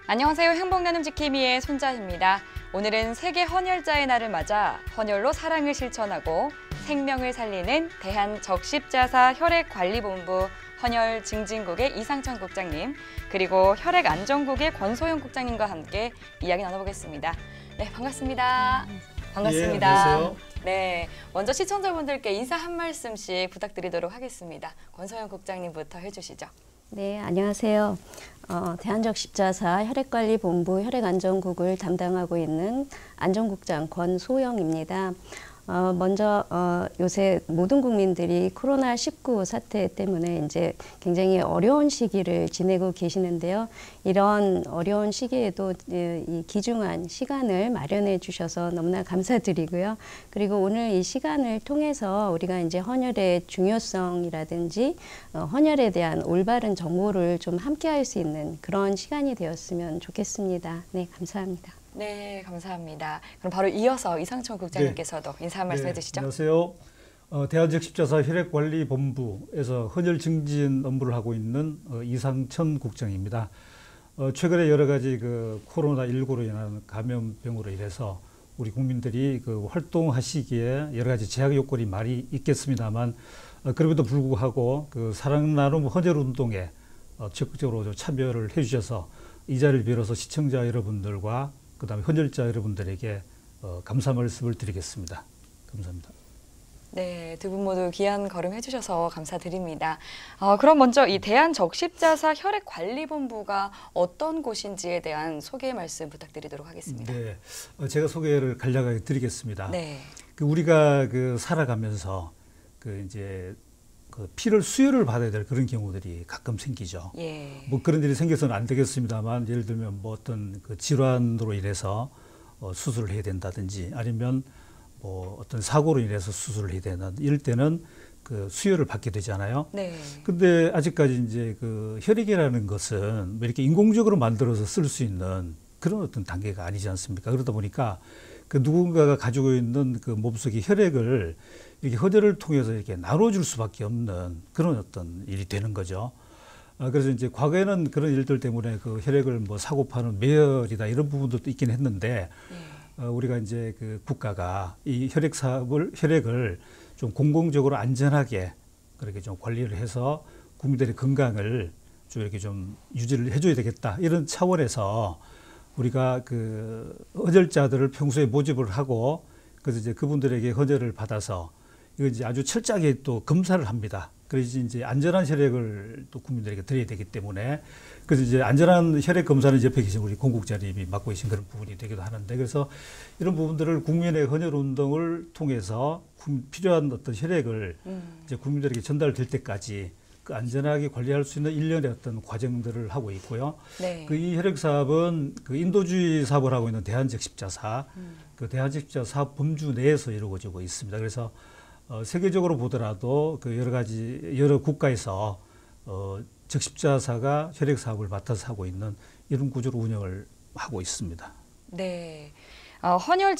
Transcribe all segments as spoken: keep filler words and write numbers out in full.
안녕하세요. 행복나눔지킴이의 손자입니다. 오늘은 세계 헌혈자의 날을 맞아 헌혈로 사랑을 실천하고 생명을 살리는 대한적십자사 혈액관리본부 헌혈증진국의 이상천 국장님, 그리고 혈액안전국의 권소영 국장님과 함께 이야기 나눠보겠습니다. 네, 반갑습니다. 반갑습니다. 예, 안녕하세요. 네, 먼저 시청자분들께 인사 한 말씀씩 부탁드리도록 하겠습니다. 권소영 국장님부터 해주시죠. 네, 안녕하세요. 어, 대한적십자사 혈액관리본부 혈액안전국을 담당하고 있는 안전국장 권소영입니다. 어, 먼저 어, 요새 모든 국민들이 코로나 십구 사태 때문에 이제 굉장히 어려운 시기를 지내고 계시는데요. 이런 어려운 시기에도 이 귀중한 시간을 마련해 주셔서 너무나 감사드리고요. 그리고 오늘 이 시간을 통해서 우리가 이제 헌혈의 중요성이라든지 어, 헌혈에 대한 올바른 정보를 좀 함께 할 수 있는 그런 시간이 되었으면 좋겠습니다. 네, 감사합니다. 네, 감사합니다. 그럼 바로 이어서 이상천 국장님께서도 네. 인사 한 말씀 네, 해주시죠. 안녕하세요. 어, 대한적십자사 혈액관리본부에서 헌혈 증진 업무를 하고 있는 어, 이상천 국장입니다. 어, 최근에 여러 가지 그 코로나 십구로 인한 감염병으로 인해서 우리 국민들이 그 활동하시기에 여러 가지 제약 요건이 많이 있겠습니다만 어, 그럼에도 불구하고 그 사랑 나눔 헌혈 운동에 어, 적극적으로 참여를 해주셔서 이 자리를 빌어서 시청자 여러분들과 그 다음에 헌혈자 여러분들에게 어, 감사 말씀을 드리겠습니다. 감사합니다. 네, 두 분 모두 귀한 걸음 해주셔서 감사드립니다. 어, 그럼 먼저 이 대한적십자사 혈액관리본부가 어떤 곳인지에 대한 소개 말씀 부탁드리도록 하겠습니다. 네, 어, 제가 소개를 간략하게 드리겠습니다. 네. 그 우리가 그 살아가면서 그 이제 그 피를 수혈을 받아야 될 그런 경우들이 가끔 생기죠. 예. 뭐 그런 일이 생겨서는 안 되겠습니다만, 예를 들면 뭐 어떤 그 질환으로 인해서 어, 수술을 해야 된다든지, 아니면 뭐 어떤 사고로 인해서 수술을 해야 된다, 이럴 때는 그 수혈을 받게 되잖아요. 네. 근데 아직까지 이제 그 혈액이라는 것은 뭐 이렇게 인공적으로 만들어서 쓸 수 있는 그런 어떤 단계가 아니지 않습니까? 그러다 보니까 그 누군가가 가지고 있는 그 몸속의 혈액을 이렇게 헌혈을 통해서 이렇게 나눠줄 수밖에 없는 그런 어떤 일이 되는 거죠. 아, 그래서 이제 과거에는 그런 일들 때문에 그 혈액을 뭐 사고 파는 매혈이다 이런 부분들도 있긴 했는데, 네. 어, 우리가 이제 그 국가가 이 혈액 사업을, 혈액을 좀 공공적으로 안전하게 그렇게 좀 관리를 해서 국민들의 건강을 좀 이렇게 좀 유지를 해줘야 되겠다, 이런 차원에서 우리가 그 헌혈자들을 평소에 모집을 하고, 그래서 이제 그분들에게 헌혈을 받아서 이거 이제 아주 철저하게 또 검사를 합니다. 그래서 이제 안전한 혈액을 또 국민들에게 드려야 되기 때문에, 그래서 이제 안전한 혈액 검사는 옆에 계신 우리 공국장님이 맡고 계신 그런 부분이 되기도 하는데, 그래서 이런 부분들을 국민의 헌혈 운동을 통해서 필요한 어떤 혈액을 음. 이제 국민들에게 전달될 때까지 그 안전하게 관리할 수 있는 일련의 어떤 과정들을 하고 있고요. 네. 그 이 혈액 사업은 그 인도주의 사업을 하고 있는 대한적십자사, 음. 그 대한적십자사 사업 범주 내에서 이루어지고 있습니다. 그래서 어, 세계적으로 보더라도 그 여러 가지 여러 국가에서 어, 적십자사가 혈액 사업을 맡아서 하고 있는 이런 구조로 운영을 하고 있습니다. 네. 어, 헌혈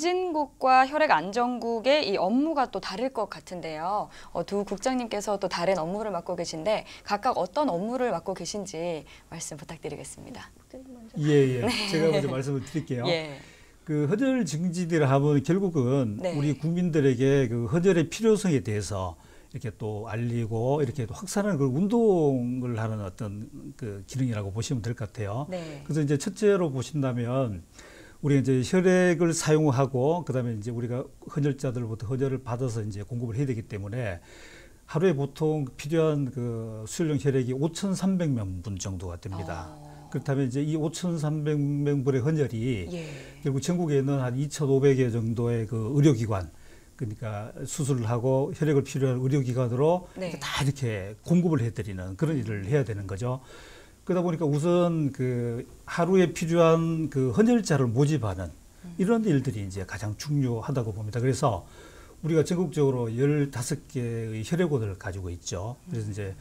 증진국과 혈액안전국의 이 업무가 또 다를 것 같은데요. 어, 두 국장님께서 또 다른 업무를 맡고 계신데 각각 어떤 업무를 맡고 계신지 말씀 부탁드리겠습니다. 예, 예. 네. 제가 먼저 말씀을 드릴게요. 예. 그 헌혈 증진이라 하면 결국은 네. 우리 국민들에게 그 헌혈의 필요성에 대해서 이렇게 또 알리고 이렇게 확산하는 그 운동을 하는 어떤 그 기능이라고 보시면 될 것 같아요. 네. 그래서 이제 첫째로 보신다면, 우리가 이제 혈액을 사용하고 그다음에 이제 우리가 헌혈자들로부터 헌혈을 받아서 이제 공급을 해야 되기 때문에 하루에 보통 필요한 그 수혈용 혈액이 오천삼백 명분 정도가 됩니다. 어. 그렇다면 이제 이 오천삼백 명분의 헌혈이 예. 결국 전국에 있는 한 이천오백 개 정도의 그 의료기관, 그러니까 수술을 하고 혈액을 필요한 의료기관으로 네. 다 이렇게 공급을 해드리는 그런 일을 해야 되는 거죠. 그러다 보니까 우선 그 하루에 필요한 그 헌혈자를 모집하는 이런 일들이 이제 가장 중요하다고 봅니다. 그래서 우리가 전국적으로 열다섯 개의 혈액원을 가지고 있죠. 그래서 이제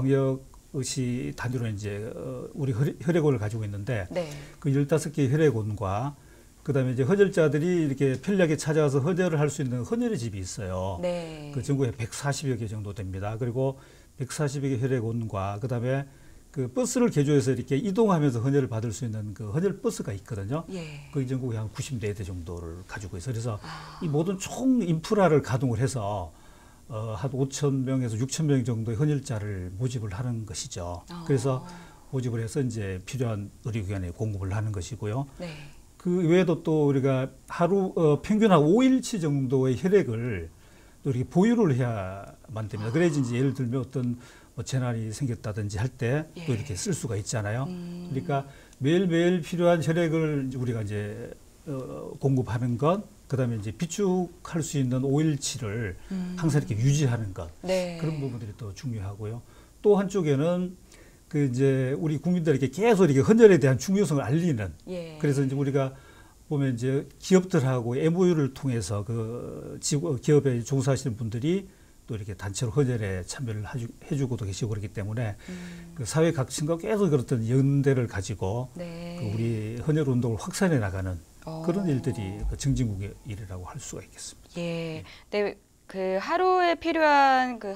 광역시 단위로 이제 우리 혈액원을 가지고 있는데 네. 그 열다섯 개의 혈액원과 그다음에 이제 헌혈자들이 이렇게 편리하게 찾아와서 헌혈을 할 수 있는 헌혈의 집이 있어요. 네. 그 전국에 백사십여 개 정도 됩니다. 그리고 백사십여 개 혈액원과 그다음에 그 버스를 개조해서 이렇게 이동하면서 헌혈을 받을 수 있는 그 헌혈 버스가 있거든요. 예. 거기 전국에 한 구십 대 정도를 가지고 있어요. 그래서 아. 이 모든 총 인프라를 가동을 해서 어, 한 오천 명에서 육천 명 정도의 헌혈자를 모집을 하는 것이죠. 아. 그래서 모집을 해서 이제 필요한 의료기관에 공급을 하는 것이고요. 네. 그 외에도 또 우리가 하루 어, 평균 한 오 일치 정도의 혈액을 또 이렇게 보유를 해야만 됩니다. 그래야지 이제 예를 들면 어떤 뭐 재난이 생겼다든지 할 때 또 예. 이렇게 쓸 수가 있잖아요. 음. 그러니까 매일매일 필요한 혈액을 우리가 이제 어, 공급하는 것, 그다음에 이제 비축할 수 있는 오 일치를 음. 항상 이렇게 유지하는 것, 네. 그런 부분들이 또 중요하고요. 또 한쪽에는 그 이제 우리 국민들에게 계속 이렇게 헌혈에 대한 중요성을 알리는. 예. 그래서 이제 우리가 보면 이제 기업들하고 엠오유를 통해서 그 지구, 기업에 종사하시는 분들이 또 이렇게 단체로 헌혈에 참여를 해주, 해주고도 계시고 그렇기 때문에 음. 그 사회 각층과 계속 그런 연대를 가지고 네. 그 우리 헌혈 운동을 확산해 나가는 어. 그런 일들이 그 증진국의 일이라고 할 수가 있겠습니다. 예. 네. 그 하루에 필요한 그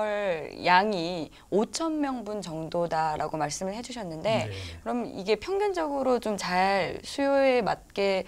헌혈 양이 오천 명분 정도다라고 말씀을 해주셨는데 네. 그럼 이게 평균적으로 좀 잘 수요에 맞게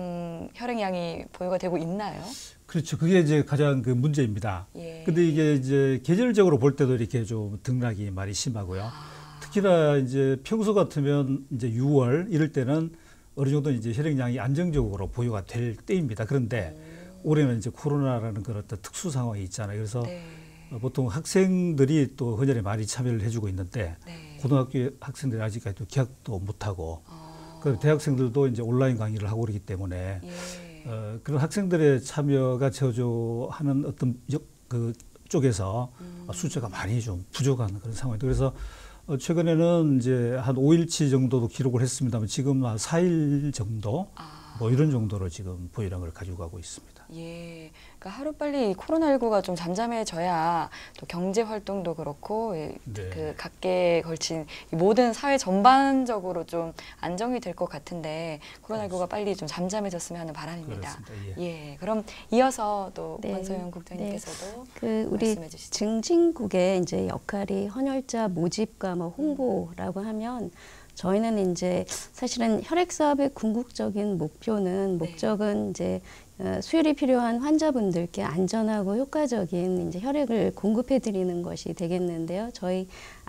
좀 혈액 양이 보유가 되고 있나요? 그렇죠. 그게 이제 가장 그 문제입니다. 예. 근데 이게 이제 계절적으로 볼 때도 이렇게 좀 등락이 많이 심하고요. 아. 특히나 이제 평소 같으면 이제 유월 이럴 때는 어느 정도 이제 혈액량이 안정적으로 보유가 될 때입니다. 그런데 올해는 이제 코로나라는 그런 어떤 특수 상황이 있잖아요. 그래서 네. 보통 학생들이 또 헌혈에 많이 참여를 해주고 있는데 네. 고등학교 학생들이 아직까지도 기약도 못하고 어. 그 대학생들도 이제 온라인 강의를 하고 그러기 때문에 예. 어, 그런 학생들의 참여가 저조하는 어떤 역, 그 쪽에서 음. 숫자가 많이 좀 부족한 그런 상황입니다. 그래서 어, 최근에는 이제 한 오 일치 정도도 기록을 했습니다만 지금 한 사 일 정도 아. 뭐 이런 정도로 지금 보유량을 가지고 가고 있습니다. 예, 그러니까 하루빨리 코로나십구가 좀 잠잠해져야 또 경제 활동도 그렇고 예, 네. 그 각계에 걸친 이 모든 사회 전반적으로 좀 안정이 될 것 같은데 코로나십구가 빨리 좀 잠잠해졌으면 하는 바람입니다. 그렇습니다. 예. 예, 그럼 이어서 또 네. 권소영 국장님께서도 그 우리 말씀해 주시죠. 증진국의 이제 역할이 헌혈자 모집과 뭐 홍보라고 하면 저희는 이제 사실은 혈액 사업의 궁극적인 목표는 네. 목적은 이제 어, 수혈이 필요한 환자분들께 안전하고 효과적인 이제 혈액을 공급해 드리는 것이 되겠는데요. 저희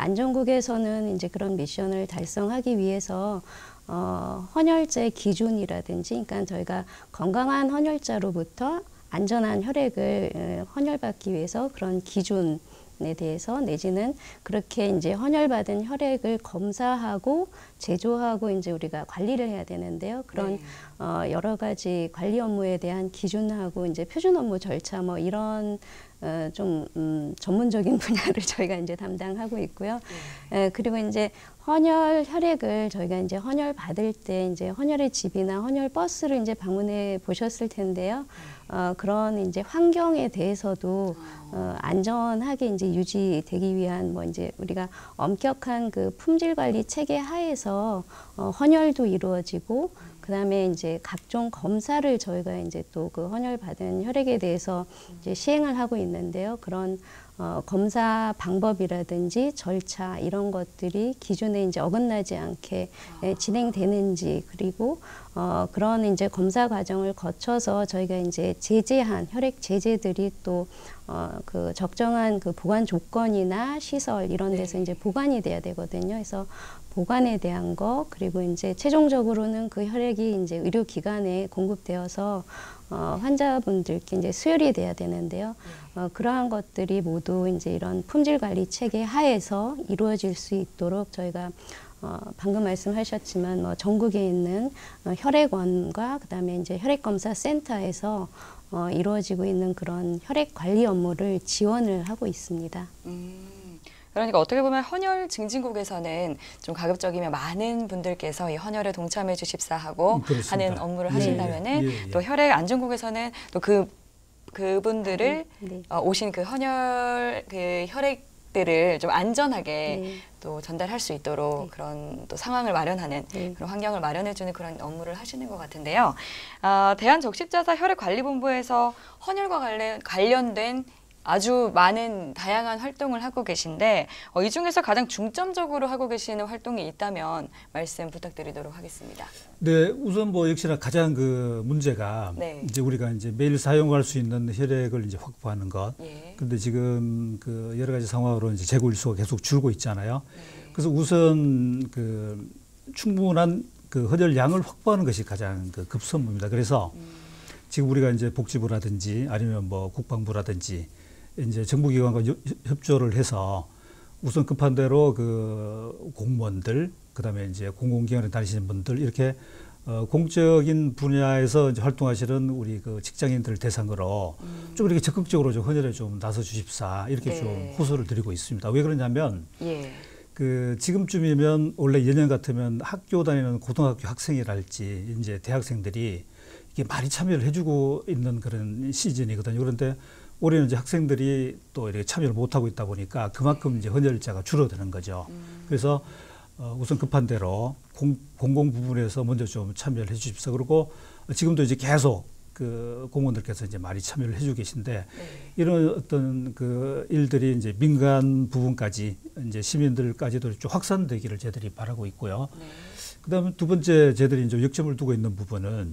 안전국에서는 이제 그런 미션을 달성하기 위해서 어, 헌혈제 기준이라든지, 그러니까 저희가 건강한 헌혈자로부터 안전한 혈액을 어, 헌혈받기 위해서 그런 기준 에 대해서 내지는 그렇게 이제 헌혈받은 혈액을 검사하고 제조하고 이제 우리가 관리를 해야 되는데요. 그런 네. 어, 여러 가지 관리 업무에 대한 기준하고 이제 표준 업무 절차 뭐 이런 어, 좀 음, 전문적인 분야를 저희가 이제 담당하고 있고요. 네. 에, 그리고 이제 헌혈 혈액을 저희가 이제 헌혈 받을 때 이제 헌혈의 집이나 헌혈 버스를 이제 방문해 보셨을 텐데요. 어, 그런 이제 환경에 대해서도 어, 안전하게 이제 유지되기 위한 뭐 이제 우리가 엄격한 그 품질 관리 체계 하에서 어, 헌혈도 이루어지고 그다음에 이제 각종 검사를 저희가 이제 또 그 헌혈 받은 혈액에 대해서 이제 시행을 하고 있는데요. 그런 어, 검사 방법이라든지 절차 이런 것들이 기준에 이제 어긋나지 않게 예, 진행되는지, 그리고 어, 그런 이제 검사 과정을 거쳐서 저희가 이제 제재한 혈액 제재들이 또 어, 그 적정한 그 보관 조건이나 시설 이런 데서 네. 이제 보관이 돼야 되거든요. 그래서 보관에 대한 거, 그리고 이제 최종적으로는 그 혈액이 이제 의료기관에 공급되어서 어, 환자분들께 이제 수혈이 돼야 되는데요. 어, 그러한 것들이 모두 이제 이런 품질 관리 체계 하에서 이루어질 수 있도록 저희가 어, 방금 말씀하셨지만 뭐 전국에 있는 어, 혈액원과 그다음에 이제 혈액검사 센터에서 어, 이루어지고 있는 그런 혈액 관리 업무를 지원을 하고 있습니다. 음, 그러니까 어떻게 보면 헌혈 증진국에서는 좀 가급적이면 많은 분들께서 이 헌혈에 동참해 주십사 하고 음, 그렇습니다. 하는 업무를 네. 하신다면은 예, 예. 또 혈액 안전국에서는 또 그 그분들을 네. 어, 오신 그 헌혈 그 혈액들을 좀 안전하게 네. 또 전달할 수 있도록 네. 그런 또 상황을 마련하는 네. 그런 환경을 마련해주는 그런 업무를 하시는 것 같은데요. 아, 대한적십자사 혈액관리본부에서 헌혈과 관련, 관련된 아주 많은 다양한 활동을 하고 계신데 어, 이 중에서 가장 중점적으로 하고 계시는 활동이 있다면 말씀 부탁드리도록 하겠습니다. 네, 우선 뭐 역시나 가장 그 문제가 네. 이제 우리가 이제 매일 사용할 수 있는 혈액을 이제 확보하는 것. 예. 그런데 지금 그 여러 가지 상황으로 이제 재고 일수가 계속 줄고 있잖아요. 네. 그래서 우선 그 충분한 그 헌혈량을 확보하는 것이 가장 그 급선무입니다. 그래서 음. 지금 우리가 이제 복지부라든지 아니면 뭐 국방부라든지 이제 정부기관과 협조를 해서 우선 급한 대로 그 공무원들, 그다음에 이제 공공기관에 다니시는 분들 이렇게 어 공적인 분야에서 이제 활동하시는 우리 그 직장인들 대상으로 음. 좀 이렇게 적극적으로 좀 헌혈에 좀 나서 주십사 이렇게 네. 좀 호소를 드리고 있습니다. 왜 그러냐면 예. 그 지금쯤이면 원래 예년 같으면 학교 다니는 고등학교 학생이랄지 이제 대학생들이 이게 많이 참여를 해주고 있는 그런 시즌이거든요. 그런데 올해는 이제 학생들이 또 이렇게 참여를 못하고 있다 보니까 그만큼 이제 헌혈자가 줄어드는 거죠. 음. 그래서 어 우선 급한 대로 공, 공공 부분에서 먼저 좀 참여를 해 주십사. 그리고 지금도 이제 계속 그 공무원들께서 이제 많이 참여를 해주고 계신데 네. 이런 어떤 그 일들이 이제 민간 부분까지 이제 시민들까지도 좀 확산되기를 저희들이 바라고 있고요. 네. 그다음에 두 번째 저희들이 이제 역점을 두고 있는 부분은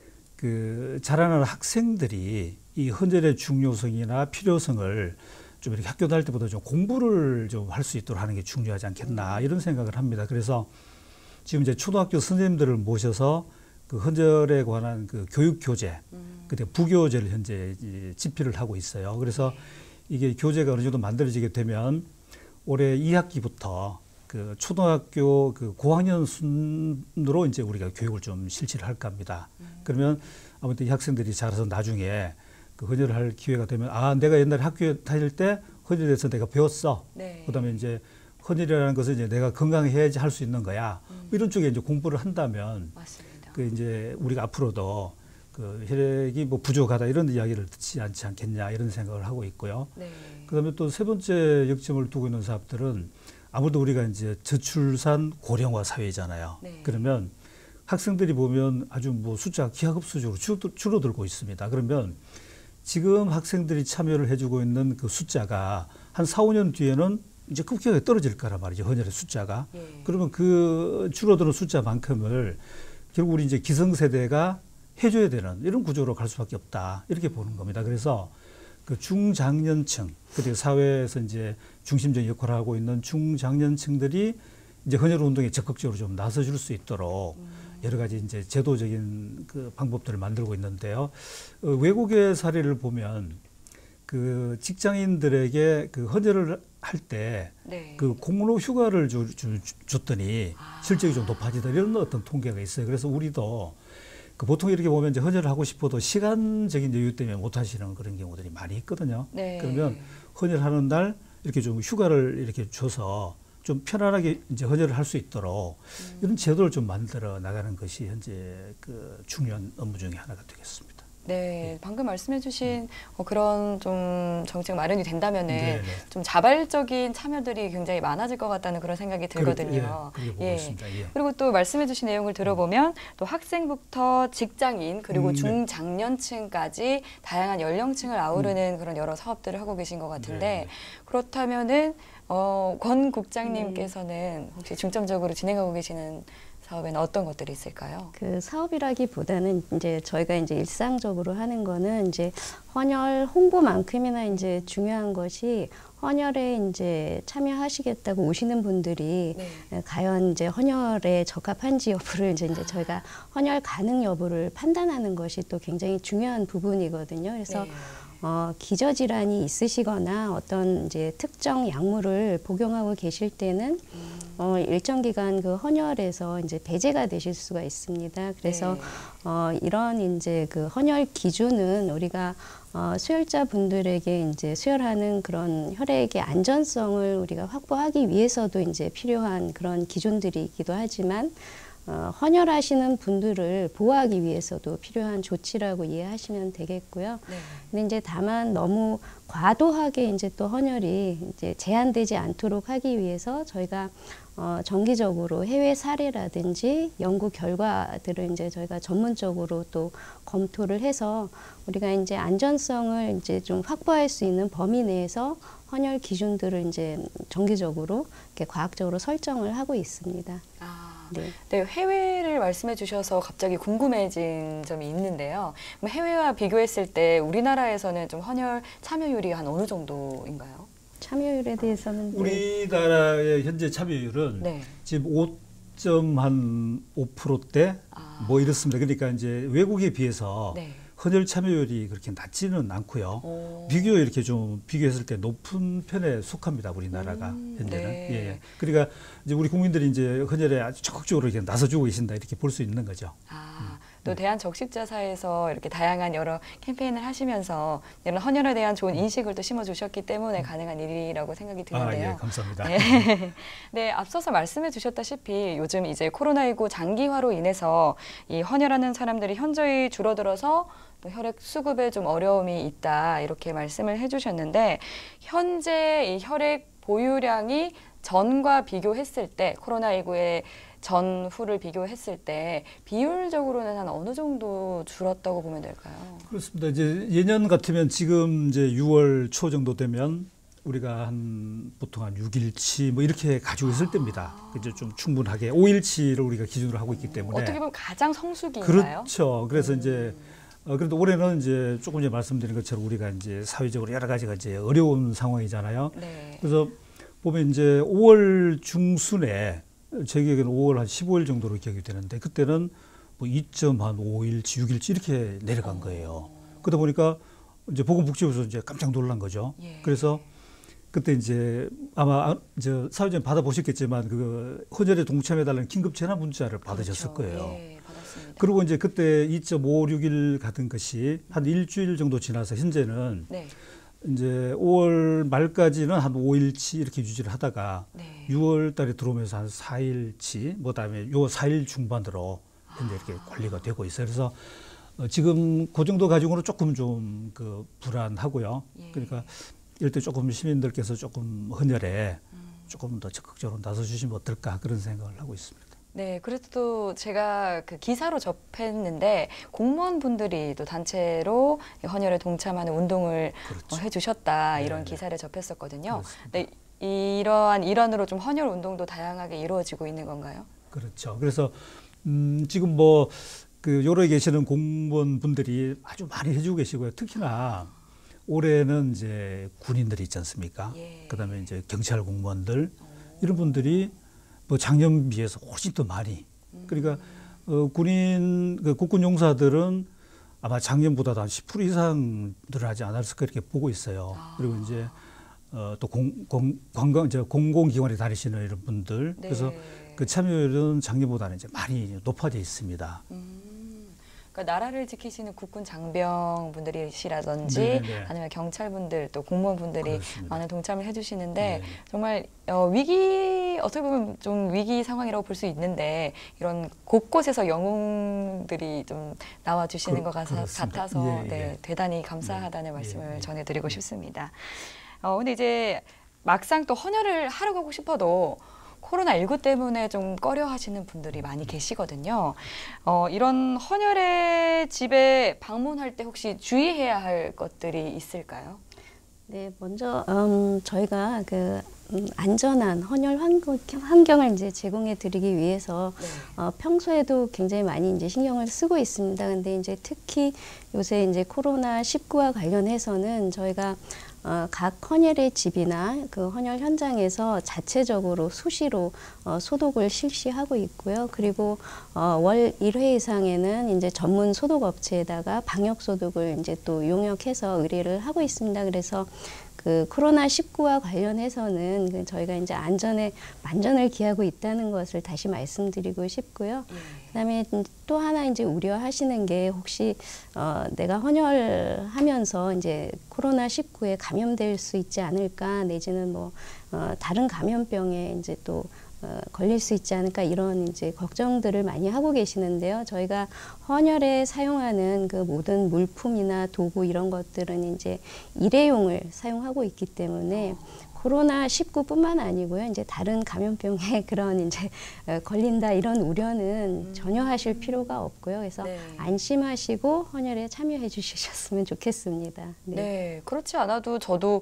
그 자라나는 학생들이 이 헌혈의 중요성이나 필요성을 좀 이렇게 학교 다닐 때보다 좀 공부를 좀 할 수 있도록 하는 게 중요하지 않겠나 이런 생각을 합니다. 그래서 지금 이제 초등학교 선생님들을 모셔서 그 헌혈에 관한 그 교육 교재, 음. 그때 부교재를 현재 집필을 하고 있어요. 그래서 이게 교재가 어느 정도 만들어지게 되면 올해 이 학기부터 그 초등학교 그 고학년 순으로 이제 우리가 교육을 좀 실시를 할까 합니다. 음. 그러면 아무튼 이 학생들이 자라서 나중에 그 헌혈을 할 기회가 되면 아 내가 옛날에 학교에 다닐 때 헌혈에 대해서 내가 배웠어. 네. 그다음에 이제 헌혈이라는 것은 이제 내가 건강해야지 할 수 있는 거야. 음. 이런 쪽에 이제 공부를 한다면 맞습니다. 그 이제 우리가 앞으로도 그 혈액이 뭐 부족하다 이런 이야기를 듣지 않지 않겠냐 이런 생각을 하고 있고요. 네. 그다음에 또 세 번째 역점을 두고 있는 사업들은 아무래도 우리가 이제 저출산 고령화 사회잖아요. 네. 그러면 학생들이 보면 아주 뭐 숫자가 기하급수적으로 줄어들고 있습니다. 그러면 지금 학생들이 참여를 해주고 있는 그 숫자가 한 사, 오 년 뒤에는 이제 급격하게 떨어질 거란 말이죠. 헌혈의 숫자가. 예. 그러면 그 줄어드는 숫자만큼을 결국 우리 이제 기성세대가 해줘야 되는 이런 구조로 갈 수밖에 없다. 이렇게 보는 겁니다. 그래서 그 중장년층, 그리고 사회에서 이제 중심적인 역할을 하고 있는 중장년층들이 이제 헌혈 운동에 적극적으로 좀 나서줄 수 있도록 여러 가지 이제 제도적인 그 방법들을 만들고 있는데요. 어, 외국의 사례를 보면 그 직장인들에게 그 헌혈을 할 때 그 네. 공로 휴가를 주, 주, 줬더니 아. 실적이 좀 높아지다 이런 어떤 통계가 있어요. 그래서 우리도 그 보통 이렇게 보면 이제 헌혈을 하고 싶어도 시간적인 여유 때문에 못 하시는 그런 경우들이 많이 있거든요. 네. 그러면 헌혈하는 날 이렇게 좀 휴가를 이렇게 줘서 좀 편안하게 이제 헌혈을 할 수 있도록 음. 이런 제도를 좀 만들어 나가는 것이 현재 그 중요한 업무 중에 하나가 되겠습니다. 네, 방금 말씀해주신 어, 그런 좀 정책 마련이 된다면은 네네. 좀 자발적인 참여들이 굉장히 많아질 것 같다는 그런 생각이 들거든요. 그렇게, 예, 그렇게 보고 예. 있습니다. 예. 그리고 또 말씀해주신 내용을 들어보면 또 학생부터 직장인 그리고 음, 중장년층까지 다양한 연령층을 아우르는 음. 그런 여러 사업들을 하고 계신 것 같은데 네네. 그렇다면은 어, 권 국장님께서는 혹시 중점적으로 진행하고 계시는 사업에는 어떤 것들이 있을까요? 그 사업이라기보다는 이제 저희가 이제 일상적으로 하는 거는 이제 헌혈 홍보만큼이나 이제 중요한 것이 헌혈에 이제 참여하시겠다고 오시는 분들이 네. 과연 이제 헌혈에 적합한지 여부를 이제, 이제 저희가 헌혈 가능 여부를 판단하는 것이 또 굉장히 중요한 부분이거든요. 그래서 네. 어, 기저질환이 있으시거나 어떤 이제 특정 약물을 복용하고 계실 때는 음. 어, 일정 기간 그 헌혈에서 이제 배제가 되실 수가 있습니다. 그래서 네. 어, 이런 이제 그 헌혈 기준은 우리가 어, 수혈자 분들에게 이제 수혈하는 그런 혈액의 안전성을 우리가 확보하기 위해서도 이제 필요한 그런 기준들이 있기도 하지만 어, 헌혈하시는 분들을 보호하기 위해서도 필요한 조치라고 이해하시면 되겠고요. 네. 근데 이제 다만 너무 과도하게 이제 또 헌혈이 이제 제한되지 않도록 하기 위해서 저희가 어, 정기적으로 해외 사례라든지 연구 결과들을 이제 저희가 전문적으로 또 검토를 해서 우리가 이제 안전성을 이제 좀 확보할 수 있는 범위 내에서 헌혈 기준들을 이제 정기적으로 이렇게 과학적으로 설정을 하고 있습니다. 아, 네. 네, 해외를 말씀해 주셔서 갑자기 궁금해진 점이 있는데요. 그럼 해외와 비교했을 때 우리나라에서는 좀 헌혈 참여율이 한 어느 정도인가요? 참여율에 대해서는 네. 우리나라의 현재 참여율은 네. 지금 오 점 오 퍼센트대 아. 뭐 이렇습니다. 그러니까 이제 외국에 비해서 네. 헌혈 참여율이 그렇게 낮지는 않고요. 오. 비교 이렇게 좀 비교했을 때 높은 편에 속합니다. 우리나라가 음, 현재는. 네. 예, 예. 그러니까 이제 우리 국민들이 이제 헌혈에 아주 적극적으로 이렇게 나서주고 계신다 이렇게 볼 수 있는 거죠. 아, 또 대한적십자사에서 이렇게 다양한 여러 캠페인을 하시면서 이런 헌혈에 대한 좋은 인식을 또 심어주셨기 때문에 가능한 일이라고 생각이 아, 드는데요. 예, 감사합니다. 네. 네, 앞서서 말씀해 주셨다시피 요즘 이제 코로나십구 장기화로 인해서 이 헌혈하는 사람들이 현저히 줄어들어서 또 혈액 수급에 좀 어려움이 있다 이렇게 말씀을 해주셨는데 현재 이 혈액 보유량이 전과 비교했을 때 코로나십구의 전후를 비교했을 때 비율적으로는 한 어느 정도 줄었다고 보면 될까요? 그렇습니다. 이제 예년 같으면 지금 이제 유월 초 정도 되면 우리가 한 보통 한 육 일치 뭐 이렇게 가지고 있을 때입니다. 이제 좀 충분하게 오 일치를 우리가 기준으로 하고 있기 때문에 어떻게 보면 가장 성수기인가요? 그렇죠. 그래서 음. 이제 어, 그래도 올해는 이제 조금 전에 말씀드린 것처럼 우리가 이제 사회적으로 여러 가지가 이제 어려운 상황이잖아요. 네. 그래서 보면 이제 오월 중순에 제 기억에는 오월 한 십오 일 정도로 기억이 되는데 그때는 뭐 이 점 오 일치, 육 일치 이렇게 내려간 거예요. 그러다 보니까 이제 보건복지부에서 이제 깜짝 놀란 거죠. 예. 그래서 그때 이제 아마 저 사회자님 받아보셨겠지만 그 헌혈에 동참해달라는 긴급 전화 문자를 받으셨을 그렇죠. 거예요. 예, 받았습니다. 그리고 이제 그때 이 점 오육 일 가던 것이 한 일주일 정도 지나서 현재는 네. 이제 오월 말까지는 한 오 일치 이렇게 유지를 하다가 네. 유월 달에 들어오면서 한 사 일치, 뭐 다음에 요 사 일 중반으로 현재 이렇게 관리가 되고 있어요. 그래서 어, 지금 그 정도 가지고는 조금 좀 그 불안하고요. 예. 그러니까 이럴 때 조금 시민들께서 조금 헌혈에 음. 조금 더 적극적으로 나서 주시면 어떨까 그런 생각을 하고 있습니다. 네, 그래도 제가 그 기사로 접했는데 공무원분들이 또 단체로 헌혈에 동참하는 운동을 그렇죠. 어, 해주셨다 이런 네네. 기사를 접했었거든요. 그렇습니다. 네, 이러한 일환으로 좀 헌혈 운동도 다양하게 이루어지고 있는 건가요? 그렇죠. 그래서 음, 지금 뭐 그 여러 계시는 공무원 분들이 아주 많이 해주고 계시고요. 특히나 올해는 이제 군인들이 있지 않습니까? 예. 그다음에 이제 경찰 공무원들 이런 분들이 뭐 작년 비해서 훨씬 더 많이. 그러니까 어, 군인 그 국군 용사들은 아마 작년보다도 한 십 퍼센트 이상 늘어나지 않았을까 이렇게 보고 있어요. 아. 그리고 이제 어, 또 공, 공, 관광, 저 공공기관에 다니시는 이런 분들. 네. 그래서 그 참여율은 작년보다는 이제 많이 높아져 있습니다. 음, 그러니까 나라를 지키시는 국군 장병분들이시라든지 네네. 아니면 경찰분들 또 공무원분들이 그렇습니다. 많은 동참을 해주시는데 네. 정말 어, 위기 어떻게 보면 좀 위기 상황이라고 볼 수 있는데 이런 곳곳에서 영웅들이 좀 나와 주시는 그, 것 같아, 그렇습니다. 같아서 예, 네, 예. 대단히 감사하다는 네. 말씀을 예, 예. 전해드리고 싶습니다. 어, 근데 이제 막상 또 헌혈을 하러 가고 싶어도 코로나십구 때문에 좀 꺼려 하시는 분들이 많이 계시거든요. 어, 이런 헌혈의 집에 방문할 때 혹시 주의해야 할 것들이 있을까요? 네, 먼저 음, 저희가 그 음, 안전한 헌혈 환경, 환경을 이제 제공해 드리기 위해서 네. 어, 평소에도 굉장히 많이 이제 신경을 쓰고 있습니다. 근데 이제 특히 요새 이제 코로나 십구와 관련해서는 저희가 어, 각 헌혈의 집이나 그 헌혈 현장에서 자체적으로 수시로 어, 소독을 실시하고 있고요. 그리고 어, 월 일 회 이상에는 이제 전문 소독 업체에다가 방역 소독을 이제 또 용역해서 의뢰를 하고 있습니다. 그래서 그 코로나 십구와 관련해서는 그 저희가 이제 안전에 만전을 기하고 있다는 것을 다시 말씀드리고 싶고요. 예. 그다음에 또 하나 이제 우려하시는 게 혹시 어, 내가 헌혈하면서 이제 코로나 십구에 감염될 수 있지 않을까 내지는 뭐 어, 다른 감염병에 이제 또 어, 걸릴 수 있지 않을까 이런 이제 걱정들을 많이 하고 계시는데요. 저희가 헌혈에 사용하는 그 모든 물품이나 도구 이런 것들은 이제 일회용을 사용하고 있기 때문에 코로나 십구뿐만 아니고요. 이제 다른 감염병에 그런 이제 어, 걸린다 이런 우려는 음. 전혀 하실 필요가 없고요. 그래서 네. 안심하시고 헌혈에 참여해 주셨으면 좋겠습니다. 네. 네. 그렇지 않아도 저도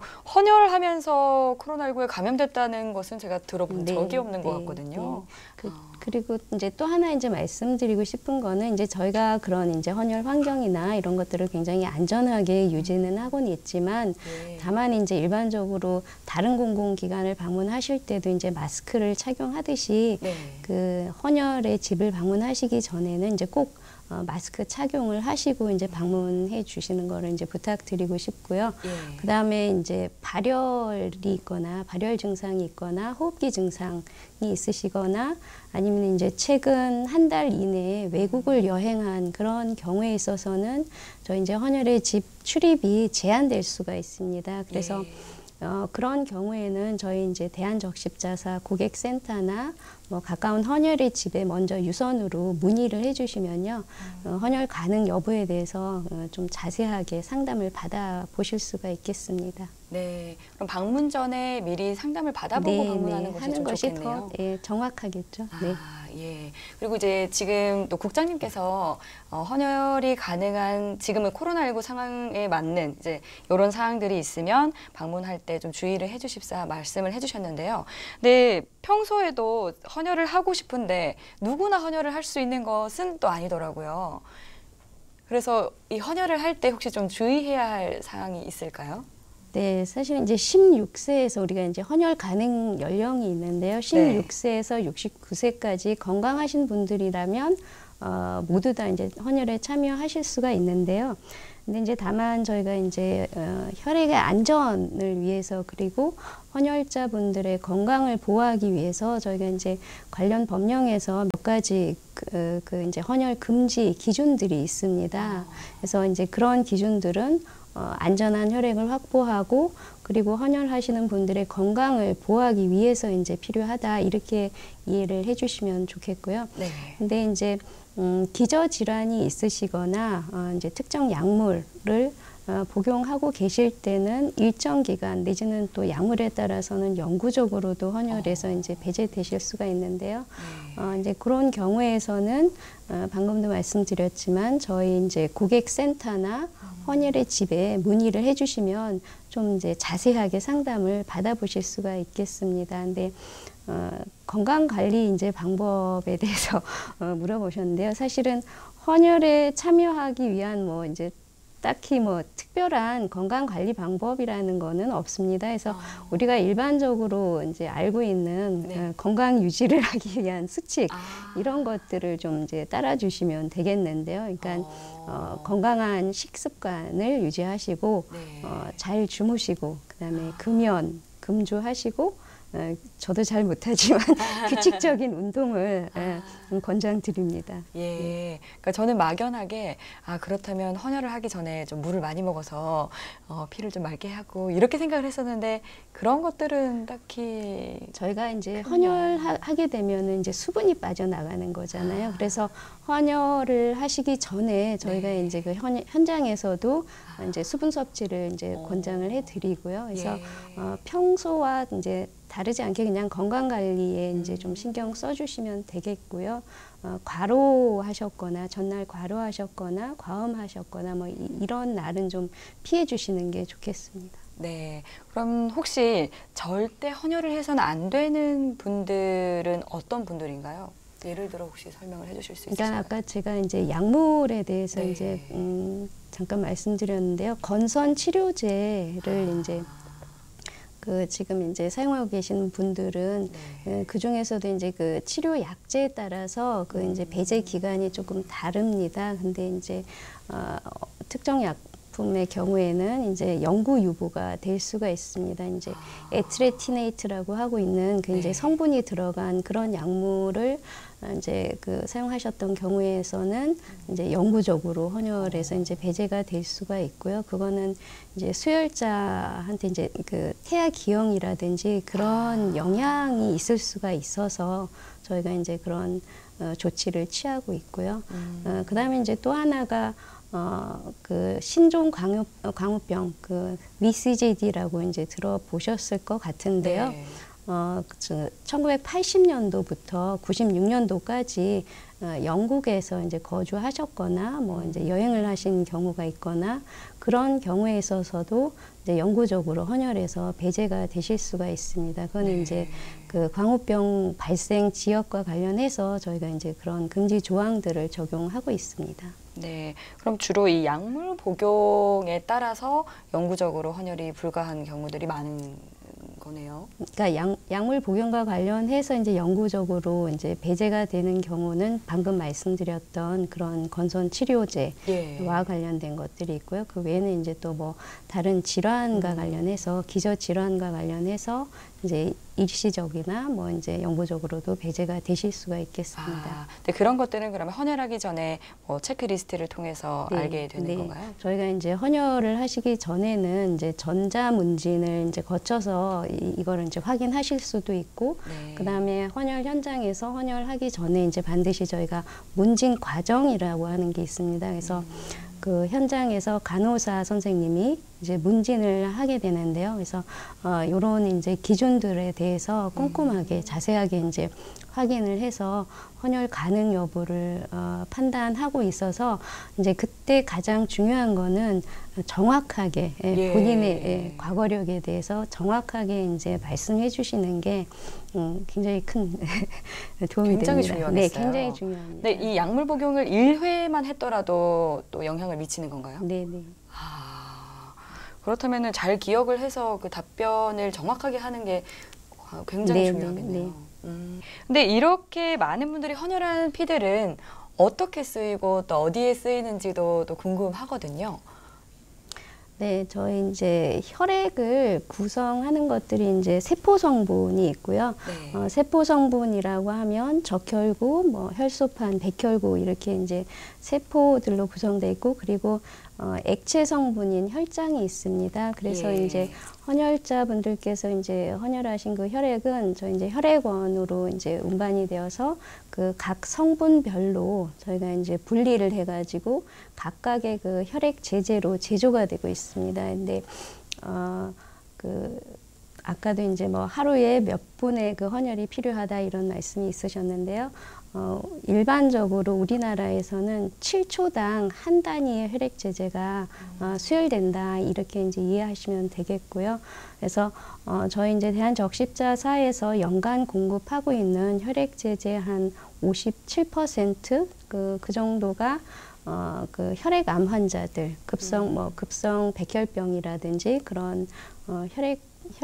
헌혈하면서 코로나십구에 감염됐다는 것은 제가 들어본 네, 적이 없는 것 네, 같거든요. 네. 그, 아. 그리고 이제 또 하나 이제 말씀드리고 싶은 거는 이제 저희가 그런 이제 헌혈 환경이나 이런 것들을 굉장히 안전하게 유지는 하고는 있지만 네. 다만 이제 일반적으로 다른 공공기관을 방문하실 때도 이제 마스크를 착용하듯이 네. 그 헌혈의 집을 방문하시기 전에는 이제 꼭 어, 마스크 착용을 하시고 이제 방문해 주시는 거를 이제 부탁드리고 싶고요. 예. 그 다음에 이제 발열이 있거나 발열 증상이 있거나 호흡기 증상이 있으시거나 아니면 이제 최근 한 달 이내에 외국을 여행한 그런 경우에 있어서는 저희 이제 헌혈의 집 출입이 제한될 수가 있습니다. 그래서 예. 어, 그런 경우에는 저희 이제 대한적십자사 고객센터나 뭐 가까운 헌혈의 집에 먼저 유선으로 문의를 해주시면요, 어, 헌혈 가능 여부에 대해서 어, 좀 자세하게 상담을 받아 보실 수가 있겠습니다. 네. 그럼 방문 전에 미리 상담을 받아보고 방문하는 것이 하는 좀 것이 좋겠네요. 더 예, 정확하겠죠. 네. 아, 예. 그리고 이제 지금 또 국장님께서 어, 헌혈이 가능한 지금의 코로나십구 상황에 맞는 이제 이런 사항들이 있으면 방문할 때 좀 주의를 해주십사 말씀을 해주셨는데요. 근데 평소에도 헌혈을 하고 싶은데 누구나 헌혈을 할 수 있는 것은 또 아니더라고요. 그래서 이 헌혈을 할 때 혹시 좀 주의해야 할 사항이 있을까요? 네, 사실 이제 십육 세에서 우리가 이제 헌혈 가능 연령이 있는데요. 십육 세에서 육십구 세까지 건강하신 분들이라면 어, 모두 다 이제 헌혈에 참여하실 수가 있는데요. 근데 이제 다만 저희가 이제 어, 혈액의 안전을 위해서 그리고 헌혈자 분들의 건강을 보호하기 위해서 저희가 이제 관련 법령에서 몇 가지 그, 그 이제 헌혈 금지 기준들이 있습니다. 그래서 이제 그런 기준들은 어, 안전한 혈액을 확보하고 그리고 헌혈하시는 분들의 건강을 보호하기 위해서 이제 필요하다 이렇게 이해를 해주시면 좋겠고요. 네. 근데 이제 음, 기저 질환이 있으시거나 어, 이제 특정 약물을 어, 복용하고 계실 때는 일정 기간 내지는 또 약물에 따라서는 영구적으로도 헌혈에서 어. 이제 배제되실 수가 있는데요. 네. 어, 이제 그런 경우에서는 어, 방금도 말씀드렸지만 저희 이제 고객센터나 헌혈의 집에 문의를 해주시면 좀 이제 자세하게 상담을 받아보실 수가 있겠습니다. 근데 어, 건강 관리 이제 방법에 대해서 어, 물어보셨는데요. 사실은 헌혈에 참여하기 위한 뭐 이제 딱히 뭐 특별한 건강 관리 방법이라는 거는 없습니다. 그래서 아. 우리가 일반적으로 이제 알고 있는 네. 어, 건강 유지를 하기 위한 수칙 아. 이런 것들을 좀 이제 따라주시면 되겠는데요. 그러니까 어. 어, 건강한 식습관을 유지하시고 네. 어, 잘 주무시고 그다음에 금연 금주하시고 어, 저도 잘 못하지만 규칙적인 운동을 예, 좀 권장드립니다. 예. 그러니까 저는 막연하게 아 그렇다면 헌혈을 하기 전에 좀 물을 많이 먹어서 어, 피를 좀 맑게 하고 이렇게 생각을 했었는데 그런 것들은 딱히 저희가 이제 헌혈하게 되면은 이제 수분이 빠져나가는 거잖아요. 아. 그래서 헌혈을 하시기 전에 저희가 네. 이제 그 현, 현장에서도 아. 이제 수분 섭취를 이제 어. 권장을 해드리고요. 그래서 예. 어, 평소와 이제 다르지 않게 그냥 건강 관리에 이제 음. 좀 신경 써주시면 되겠고요. 어, 과로하셨거나 전날 과로하셨거나 과음하셨거나 뭐 이, 이런 날은 좀 피해 주시는 게 좋겠습니다. 네. 그럼 혹시 절대 헌혈을 해서는 안 되는 분들은 어떤 분들인가요? 예를 들어 혹시 설명을 해주실 수 그러니까 있으신가요? 아까 제가 이제 약물에 대해서 네. 이제 음, 잠깐 말씀드렸는데요. 건선 치료제를 아. 이제 그 지금 이제 사용하고 계시는 분들은 네. 그 중에서도 이제 그 치료 약제에 따라서 그 이제 배제 기간이 조금 다릅니다. 근데 이제 어, 특정 약품의 경우에는 이제 영구 유보가 될 수가 있습니다. 이제 에트레티네이트라고 하고 있는 그 이제 네. 성분이 들어간 그런 약물을 이제 그 사용하셨던 경우에서는 이제 영구적으로 헌혈에서 이제 배제가 될 수가 있고요. 그거는 이제 수혈자한테 이제 그 태아 기형이라든지 그런 영향이 있을 수가 있어서 저희가 이제 그런 어, 조치를 취하고 있고요. 음. 어, 그다음에 이제 또 하나가 어, 그 신종 광우, 어, 광우병 그 브이씨지디라고 이제 들어보셨을 것 같은데요. 네. 어, 그 천구백팔십 년도부터 구십육 년도까지 어, 영국에서 이제 거주하셨거나 뭐 이제 여행을 하신 경우가 있거나 그런 경우에 있어서도 이제 영구적으로 헌혈해서 배제가 되실 수가 있습니다. 그거는 네. 이제 그 광우병 발생 지역과 관련해서 저희가 이제 그런 금지 조항들을 적용하고 있습니다. 네, 그럼 주로 이 약물 복용에 따라서 영구적으로 헌혈이 불가한 경우들이 많은 거네요. 그러니까 약, 약물 복용과 관련해서 이제 영구적으로 이제 배제가 되는 경우는 방금 말씀드렸던 그런 건선 치료제와 예. 관련된 것들이 있고요. 그 외에는 이제 또 뭐 다른 질환과 음. 관련해서 기저 질환과 관련해서 이제 일시적이나 뭐 이제 영구적으로도 배제가 되실 수가 있겠습니다. 아, 네, 그런 것들은 그러면 헌혈하기 전에 뭐 체크리스트를 통해서 네, 알게 되는 네. 건가요? 저희가 이제 헌혈을 하시기 전에는 이제 전자문진을 이제 거쳐서 이, 이거를 이제 확인하실 수도 있고, 네. 그 다음에 헌혈 현장에서 헌혈하기 전에 이제 반드시 저희가 문진 과정이라고 하는 게 있습니다. 그래서 음. 그 현장에서 간호사 선생님이 이제 문진을 하게 되는데요. 그래서 어, 이런 이제 기준들에 대해서 꼼꼼하게 음. 자세하게 이제 확인을 해서 헌혈 가능 여부를 어, 판단하고 있어서 이제 그때 가장 중요한 거는 정확하게 예, 예. 본인의 예, 과거력에 대해서 정확하게 이제 말씀해 주시는 게 음, 굉장히 큰 도움이 굉장히 됩니다. 중요하겠어요. 네, 굉장히 중요합니다. 네, 이 약물 복용을 일 회만 했더라도 또 영향을 미치는 건가요? 네, 네. 아, 그렇다면 잘 기억을 해서 그 답변을 정확하게 하는 게 굉장히 네, 중요하겠네요. 네, 네. 음. 근데 이렇게 많은 분들이 헌혈한 피들은 어떻게 쓰이고 또 어디에 쓰이는지도 또 궁금하거든요. 네, 저희 이제 혈액을 구성하는 것들이 이제 세포 성분이 있고요. 네. 어, 세포 성분이라고 하면 적혈구, 뭐 혈소판, 백혈구 이렇게 이제 세포들로 구성되어 있고, 그리고 어, 액체 성분인 혈장이 있습니다. 그래서 예. 이제 헌혈자 분들께서 이제 헌혈하신 그 혈액은 저희 이제 혈액원으로 이제 운반이 되어서 그 각 성분별로 저희가 이제 분리를 해가지고 각각의 그 혈액 제제로 제조가 되고 있습니다. 근데 어, 그 아까도 이제 뭐 하루에 몇 분의 그 헌혈이 필요하다 이런 말씀이 있으셨는데요. 어, 일반적으로 우리나라에서는 칠 초당 한 단위의 혈액 제제가 어, 수혈된다 이렇게 이제 이해하시면 되겠고요. 그래서 어, 저희 이제 대한적십자사에서 연간 공급하고 있는 혈액 제제 한 오십칠 퍼센트 그, 그 정도가 어, 그 혈액암 환자들, 급성 뭐 급성 백혈병이라든지 그런 어, 혈액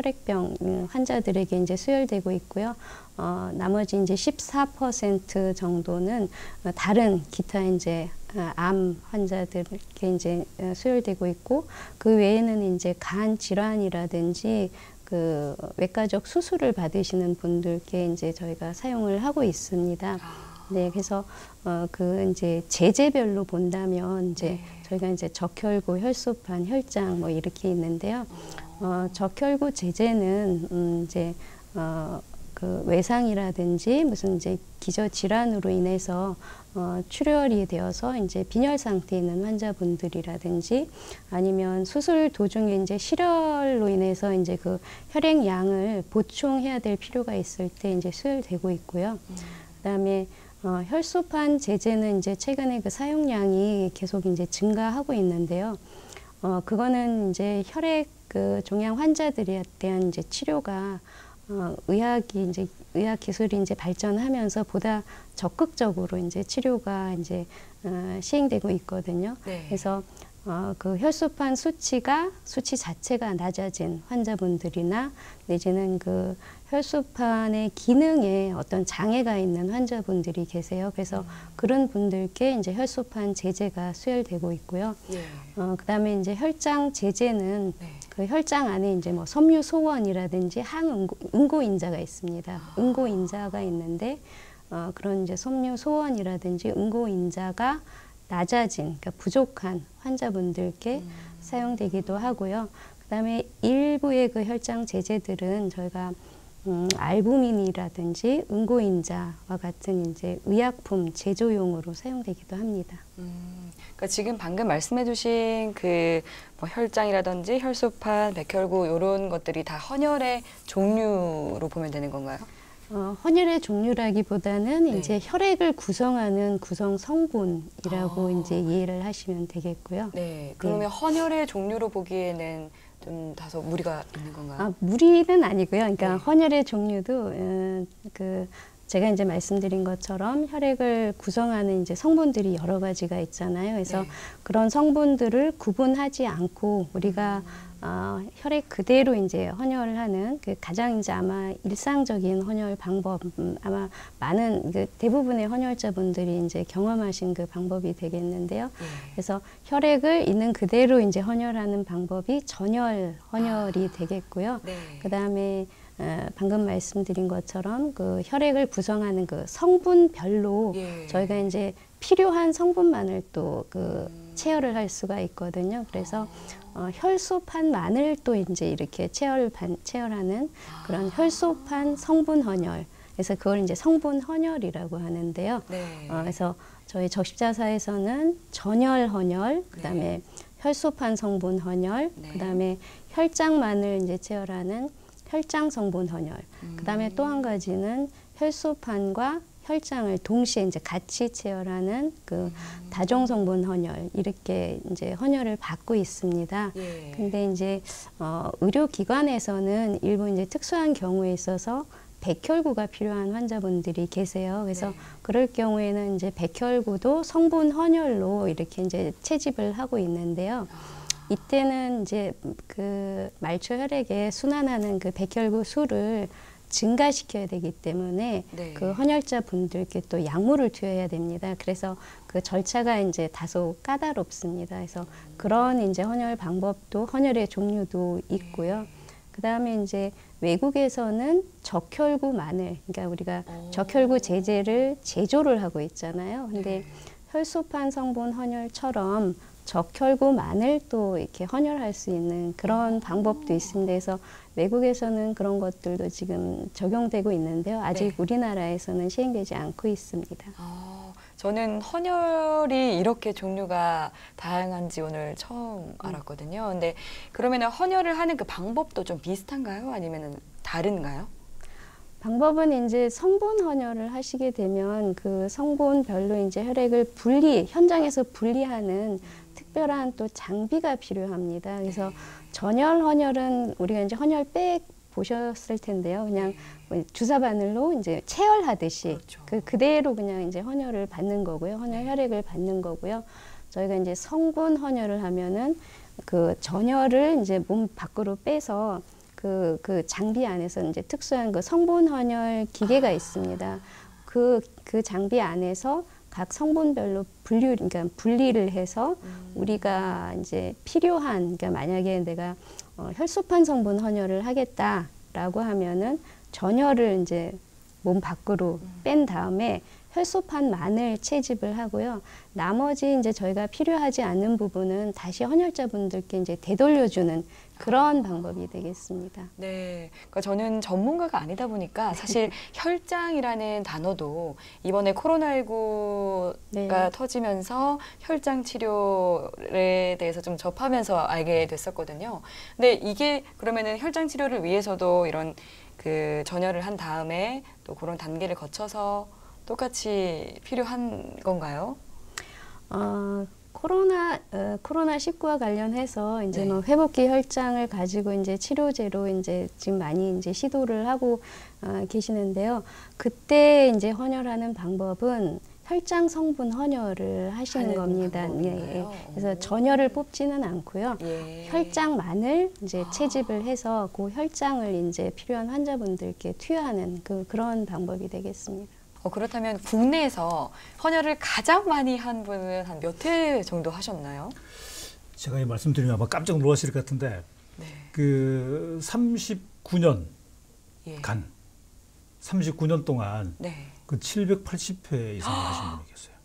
혈액병 환자들에게 이제 수혈되고 있고요. 어, 나머지 이제 십사 퍼센트 정도는 다른 기타 이제 암 환자들에게 이제 수혈되고 있고, 그 외에는 이제 간 질환이라든지 그 외과적 수술을 받으시는 분들께 이제 저희가 사용을 하고 있습니다. 네, 그래서 어, 그 이제 제제별로 본다면 이제 네. 저희가 이제 적혈구, 혈소판, 혈장 뭐 이렇게 있는데요. 어, 적혈구 제제는 음, 이제 어, 그 외상이라든지 무슨 이제 기저 질환으로 인해서 어, 출혈이 되어서 이제 빈혈 상태에 있는 환자분들이라든지 아니면 수술 도중에 이제 실혈로 인해서 이제 그 혈액 양을 보충해야 될 필요가 있을 때 이제 수혈되고 있고요. 음. 그다음에 어, 혈소판 제제는 이제 최근에 그 사용량이 계속 이제 증가하고 있는데요. 어, 그거는 이제 혈액 그 종양 환자들에 대한 이제 치료가 어, 의학이 이제 의학 기술이 이제 발전하면서 보다 적극적으로 이제 치료가 이제 어, 시행되고 있거든요. 네. 그래서 어, 그 혈소판 수치가 수치 자체가 낮아진 환자분들이나 내지는 그 혈소판의 기능에 어떤 장애가 있는 환자분들이 계세요. 그래서 음. 그런 분들께 이제 혈소판 제제가 수혈되고 있고요. 예. 어, 그다음에 이제 혈장 제제는 네. 그 혈장 안에 이제 뭐 섬유 소원이라든지 항응고 응고인자가 있습니다. 응고인자가 있는데 어, 그런 이제 섬유 소원이라든지 응고인자가 낮아진, 그러니까 부족한 환자분들께 음. 사용되기도 하고요. 그다음에 일부의 그 혈장 제제들은 저희가 음, 알부민이라든지 응고인자와 같은 이제 의약품 제조용으로 사용되기도 합니다. 음, 그러니까 지금 방금 말씀해주신 그 뭐 혈장이라든지 혈소판, 백혈구 이런 것들이 다 헌혈의 종류로 보면 되는 건가요? 어, 헌혈의 종류라기보다는 네. 이제 혈액을 구성하는 구성 성분이라고 아. 이제 이해를 하시면 되겠고요. 네. 그러면 헌혈의 종류로 보기에는 좀 다소 무리가 있는 건가요? 아, 무리는 아니고요. 그러니까 네. 헌혈의 종류도 음, 그 제가 이제 말씀드린 것처럼 혈액을 구성하는 이제 성분들이 여러 가지가 있잖아요. 그래서 네. 그런 성분들을 구분하지 않고 우리가 어, 혈액 그대로 이제 헌혈을 하는 그 가장 이제 아마 일상적인 헌혈 방법, 음, 아마 많은 그 대부분의 헌혈자분들이 이제 경험하신 그 방법이 되겠는데요. 네. 그래서 혈액을 있는 그대로 이제 헌혈하는 방법이 전혈 헌혈이 되겠고요. 네. 그 다음에 어, 방금 말씀드린 것처럼 그 혈액을 구성하는 그 성분별로 예. 저희가 이제 필요한 성분만을 또 그 음. 체열을 할 수가 있거든요. 그래서 어, 혈소판만을 또 이제 이렇게 체열 반, 체열하는 그런 혈소판 성분 헌혈. 그래서 그걸 이제 성분 헌혈이라고 하는데요. 네. 어, 그래서 저희 적십자사에서는 전혈 헌혈, 그다음에 네. 혈소판 성분 헌혈, 네. 그다음에 혈장만을 이제 체열하는 혈장 성분 헌혈. 음. 그다음에 또 한 가지는 혈소판과 혈장을 동시에 이제 같이 체열하는 그 음. 다종 성분 헌혈 이렇게 이제 헌혈을 받고 있습니다. 예. 근데 이제 어, 의료기관에서는 일부 이제 특수한 경우에 있어서 백혈구가 필요한 환자분들이 계세요. 그래서 네. 그럴 경우에는 이제 백혈구도 성분 헌혈로 이렇게 이제 채집을 하고 있는데요. 이때는 이제 그 말초 혈액에 순환하는 그 백혈구 수를 증가시켜야 되기 때문에 네. 그 헌혈자 분들께 또 약물을 투여해야 됩니다. 그래서 그 절차가 이제 다소 까다롭습니다. 그래서 그런 이제 헌혈 방법도 헌혈의 종류도 있고요. 그 다음에 이제 외국에서는 적혈구 마늘, 그러니까 우리가 오. 적혈구 제제를 제조를 하고 있잖아요. 근데 네. 혈소판 성분 헌혈처럼 적혈구만을 또 이렇게 헌혈할 수 있는 그런 방법도 있습니다. 그래서 외국에서는 그런 것들도 지금 적용되고 있는데요. 아직 네. 우리나라에서는 시행되지 않고 있습니다. 아, 저는 헌혈이 이렇게 종류가 다양한지 오늘 처음 알았거든요. 근데 그러면 헌혈을 하는 그 방법도 좀 비슷한가요? 아니면 다른가요? 방법은 이제 성분 헌혈을 하시게 되면 그 성분별로 이제 혈액을 분리, 현장에서 분리하는 특별한 또 장비가 필요합니다. 그래서 전혈 헌혈은 우리가 이제 헌혈백 보셨을 텐데요. 그냥 뭐 주사 바늘로 이제 체열하듯이 그렇죠. 그 그대로 그냥 이제 헌혈을 받는 거고요. 헌혈 혈액을 받는 거고요. 저희가 이제 성분 헌혈을 하면은 그 전혈을 이제 몸 밖으로 빼서 그, 그 장비 안에서 이제 특수한 그 성분 헌혈 기계가 있습니다. 그, 그 장비 안에서 각 성분별로 분류, 그러니까 분리를 해서 음. 우리가 이제 필요한, 그러니까 만약에 내가 어, 혈소판 성분 헌혈을 하겠다라고 하면은 전혈을 이제 몸 밖으로 뺀 다음에 혈소판만을 채집을 하고요. 나머지 이제 저희가 필요하지 않는 부분은 다시 헌혈자분들께 이제 되돌려주는 그런 방법이 되겠습니다. 네, 그러니까 저는 전문가가 아니다 보니까 사실 혈장이라는 단어도 이번에 코로나십구가 네. 터지면서 혈장 치료에 대해서 좀 접하면서 알게 됐었거든요. 근데 이게 그러면은 혈장 치료를 위해서도 이런 그 전혈을 한 다음에 또 그런 단계를 거쳐서 똑같이 필요한 건가요? 어, 코로나 어, 코로나 십구와 관련해서 이제 네. 뭐 회복기 혈장을 가지고 이제 치료제로 이제 지금 많이 이제 시도를 하고 어, 계시는데요. 그때 이제 헌혈하는 방법은 혈장 성분 헌혈을 하시는 하는 겁니다. 예, 예. 방법인가요? 그래서 오. 전혈을 뽑지는 않고요. 예. 혈장만을 이제 아. 채집을 해서 그 혈장을 이제 필요한 환자분들께 투여하는 그 그런 방법이 되겠습니다. 어, 그렇다면 국내에서 헌혈을 가장 많이 한 분은 한 몇 회 정도 하셨나요? 제가 이 말씀드리면 아마 깜짝 놀라실 것 같은데 네. 그 삼십구 년간 예. 삼십구 년 동안 네. 그 칠백팔십 회 이상 하신 분이 계세요.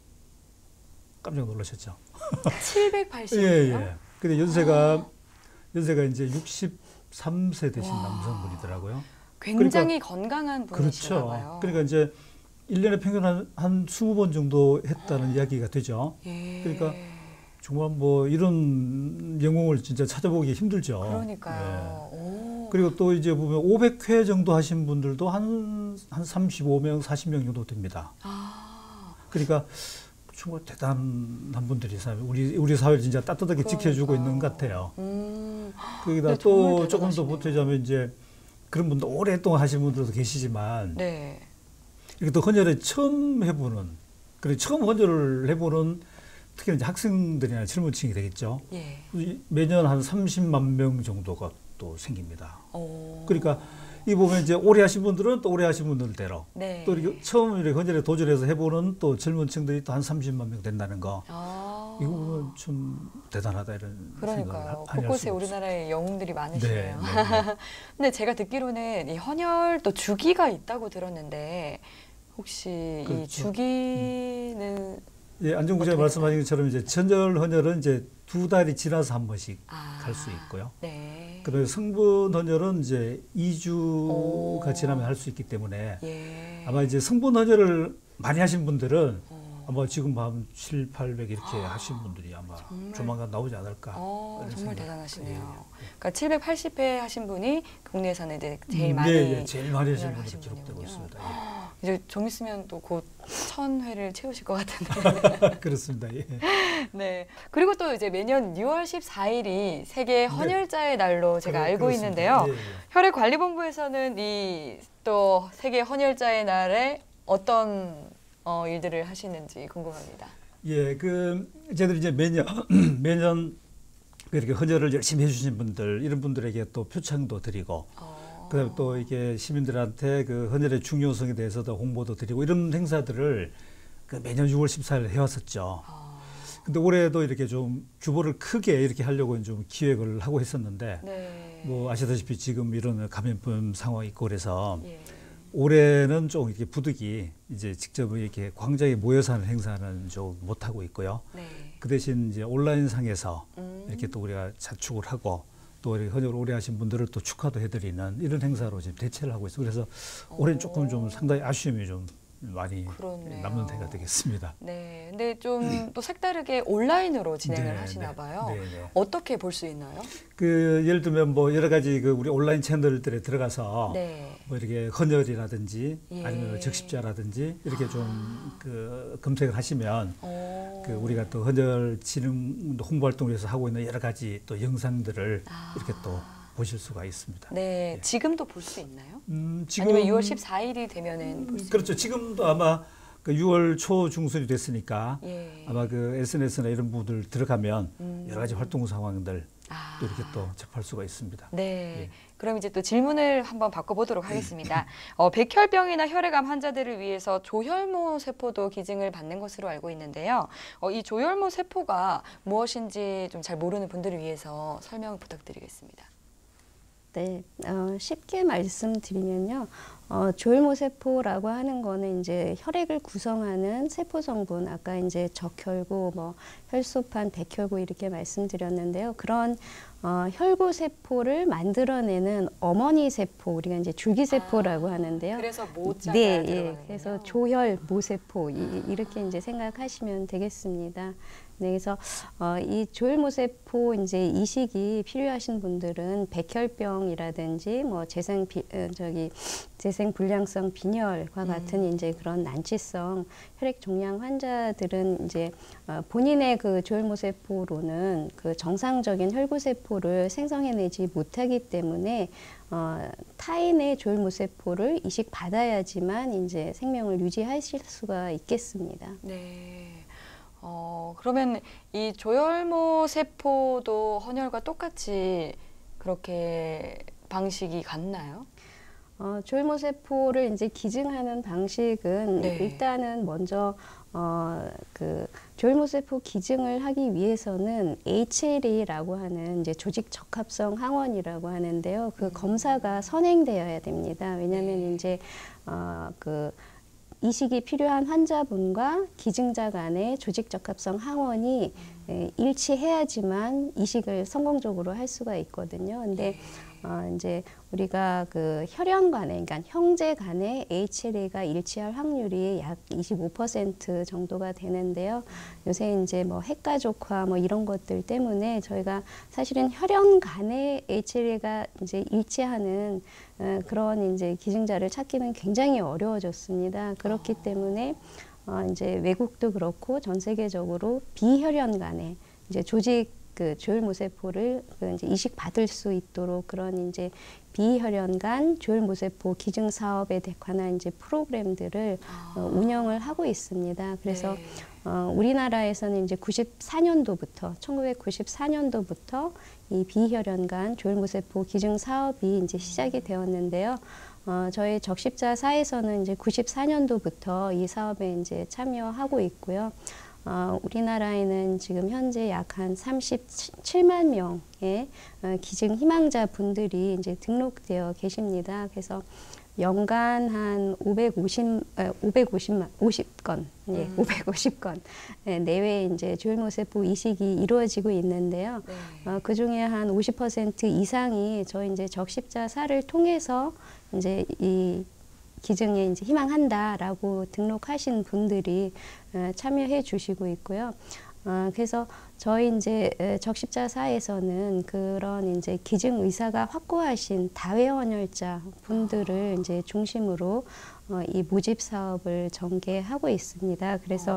깜짝 놀라셨죠? 칠백팔십 예, 회요? 예. 근데 연세가 아. 연세가 이제 육십삼 세 되신 와. 남성분이더라고요. 굉장히 그러니까, 건강한 분이신가 그렇죠. 봐요. 그러니까 이제 일 년에 평균 한, 한 이십 번 정도 했다는 아. 이야기가 되죠. 예. 그러니까 정말 뭐 이런 영웅을 진짜 찾아보기 힘들죠. 그러니까요. 네. 그리고 또 이제 보면 오백 회 정도 하신 분들도 한, 한 삼십오 명, 사십 명 정도 됩니다. 아. 그러니까 정말 대단한 분들이 우리 우리 사회를 진짜 따뜻하게 그러니까. 지켜주고 있는 것 같아요. 음. 거기다 또 조금 더 보태자면 이제 그런 분들 오랫동안 하신 분들도 계시지만 네. 이렇게 또 헌혈을 처음 해보는, 그리고 처음 헌혈을 해보는 특히 이제 학생들이나 젊은층이 되겠죠. 예. 매년 한 삼십만 명 정도가 또 생깁니다. 오. 그러니까 이 보면 이제 오래 하신 분들은 또 오래 하신 분들대로 네. 또 이렇게 처음 이렇게 헌혈에 도전해서 해보는 또 젊은층들이 또 한 삼십만 명 된다는 거. 아. 이거 보면 좀 대단하다 이런 그러니까요. 곳곳에 우리나라에 영웅들이 많으시네요. 네, 네, 네. 근데 제가 듣기로는 이 헌혈 또 주기가 있다고 들었는데 혹시 그렇죠. 이 주기는 예, 안정구장이 말씀하신 것처럼 이제 전절 헌혈은 이제 두 달이 지나서 한 번씩 아, 갈 수 있고요. 네. 그리고 성분 헌혈은 이제 이 주가 오. 지나면 할 수 있기 때문에 예. 아마 이제 성분 헌혈을 많이 하신 분들은 오. 아마 지금 한 칠, 팔백 이렇게 아, 하신 분들이 아마 정말. 조만간 나오지 않을까. 어, 정말 대단하시네요. 예. 그러니까 칠백팔십 회 하신 분이 국내에서는 이제 제일 음, 많이 네, 예, 제일 많이 하신 분이 기록되고 있습니다. 예. 이제 좀 있으면 또 곧 천 회를 채우실 것 같은데. 그렇습니다. 예. 네. 그리고 또 이제 매년 유월 십사일이 세계 헌혈자의 날로 제가 네, 알고 그렇습니다. 있는데요. 예, 예. 혈액관리본부에서는 이 또 세계 헌혈자의 날에 어떤 어, 일들을 하시는지 궁금합니다. 예, 그 저희들이 이제 매년 매년 이렇게 헌혈을 열심히 해주신 분들 이런 분들에게 또 표창도 드리고. 어. 그다음에 또 이게 시민들한테 그 헌혈의 중요성에 대해서도 홍보도 드리고 이런 행사들을 그 매년 유월 십사일 해왔었죠. 아. 근데 올해도 이렇게 좀 규모를 크게 이렇게 하려고 좀 기획을 하고 했었는데 네. 뭐 아시다시피 지금 이런 감염병 상황이 있고 그래서 예. 올해는 좀 이렇게 부득이 이제 직접 이렇게 광장에 모여서 하는 행사는 좀 못 하고 있고요. 네. 그 대신 이제 온라인 상에서 음. 이렇게 또 우리가 자축을 하고. 또 헌혈을 오래 하신 분들을 또 축하도 해드리는 이런 행사로 지금 대체를 하고 있어요. 그래서 올해는 조금 좀 상당히 아쉬움이 좀 많이 그렇네요. 남는 해가 되겠습니다. 네, 근데 좀 또 색다르게 온라인으로 진행을 네, 하시나 네, 봐요. 네, 네. 어떻게 볼 수 있나요? 그 예를 들면 뭐 여러 가지 그 우리 온라인 채널들에 들어가서 네. 뭐 이렇게 헌혈이라든지 예. 아니면 적십자라든지 이렇게 아. 좀 그 검색을 하시면 오. 그 우리가 또 헌혈 진흥 홍보 활동을 위해서 하고 있는 여러 가지 또 영상들을 아. 이렇게 또 보실 수가 있습니다. 네, 예. 지금도 볼 수 있나요? 음, 지금 아니면 유월 십사일이 되면은 볼 수 그렇죠. 지금도 아마 그 유월 초 중순이 됐으니까 예. 아마 그 에스엔에스나 이런 부분들 들어가면 음. 여러 가지 활동 상황들 아. 또 이렇게 또 접할 수가 있습니다. 네. 예. 그럼 이제 또 질문을 한번 바꿔보도록 하겠습니다. 어, 백혈병이나 혈액암 환자들을 위해서 조혈모 세포도 기증을 받는 것으로 알고 있는데요. 어, 이 조혈모 세포가 무엇인지 좀 잘 모르는 분들을 위해서 설명 부탁드리겠습니다. 네, 어, 쉽게 말씀드리면요. 어, 조혈모 세포라고 하는 거는 이제 혈액을 구성하는 세포 성분, 아까 이제 적혈구, 뭐 혈소판, 백혈구 이렇게 말씀드렸는데요. 그런 어, 혈구 세포를 만들어내는 어머니 세포, 우리가 이제 줄기세포라고 아, 하는데요. 그래서 모자가 네, 들어가는군요. 예, 그래서 조혈 모세포 이, 이렇게 이제 생각하시면 되겠습니다. 네, 그래서 어, 이 조혈모세포 이제 이식이 필요하신 분들은 백혈병이라든지 뭐 재생 비, 어, 저기 재생 불량성 빈혈과 같은 음. 이제 그런 난치성 혈액 종양 환자들은 이제 어, 본인의 그 조혈모세포로는 그 정상적인 혈구세포를 생성해내지 못하기 때문에 어, 타인의 조혈모세포를 이식 받아야지만 이제 생명을 유지하실 수가 있겠습니다. 네. 어, 그러면 이 조혈모 세포도 헌혈과 똑같이 그렇게 방식이 같나요? 어, 조혈모 세포를 이제 기증하는 방식은 네. 일단은 먼저 어, 그 조혈모 세포 기증을 하기 위해서는 에이치엘이라고 하는 이제 조직 적합성 항원이라고 하는데요. 그 음. 검사가 선행되어야 됩니다. 왜냐하면 네. 이제 어, 그 이식이 필요한 환자분과 기증자 간의 조직 적합성 항원이 음. 일치해야지만 이식을 성공적으로 할 수가 있거든요. 근데 네. 어, 이제 우리가 그 혈연 간에, 그러니까 형제 간에 에이치엘에이가 일치할 확률이 약 이십오 퍼센트 정도가 되는데요. 요새 이제 뭐 핵가족화 뭐 이런 것들 때문에 저희가 사실은 혈연 간에 에이치엘에이가 이제 일치하는 어, 그런 이제 기증자를 찾기는 굉장히 어려워졌습니다. 그렇기 때문에 어, 이제 외국도 그렇고 전 세계적으로 비혈연 간에 이제 조직 그 조혈모세포를 그 이제 이식 받을 수 있도록 그런 이제 비혈연 간 조혈모세포 기증 사업에 관한 이제 프로그램들을 아. 어, 운영을 하고 있습니다. 그래서 네. 어, 우리나라에서는 이제 구십사 년도부터 천구백구십사 년도부터 이 비혈연 간 조혈모세포 기증 사업이 이제 시작이 되었는데요. 어, 저희 적십자사에서는 이제 구십사 년도부터 이 사업에 이제 참여하고 있고요. 어, 우리나라에는 지금 현재 약 한 삼십칠만 명의 어, 기증 희망자 분들이 이제 등록되어 계십니다. 그래서 연간 한 오백오십, 어, 오백오십만, 오십 건, 예, 음. 오백오십 건 예, 내외 이제 조혈모세포 이식이 이루어지고 있는데요. 네. 어, 그 중에 한 오십 퍼센트 이상이 저희 이제 적십자사를 통해서 이제 이 기증에 이제 희망한다라고 등록하신 분들이 어, 참여해 주시고 있고요. 어, 그래서 저희 이제 에, 적십자사에서는 그런 이제 기증 의사가 확고하신 다회원혈자 분들을 이제 중심으로 어, 이 모집 사업을 전개하고 있습니다. 그래서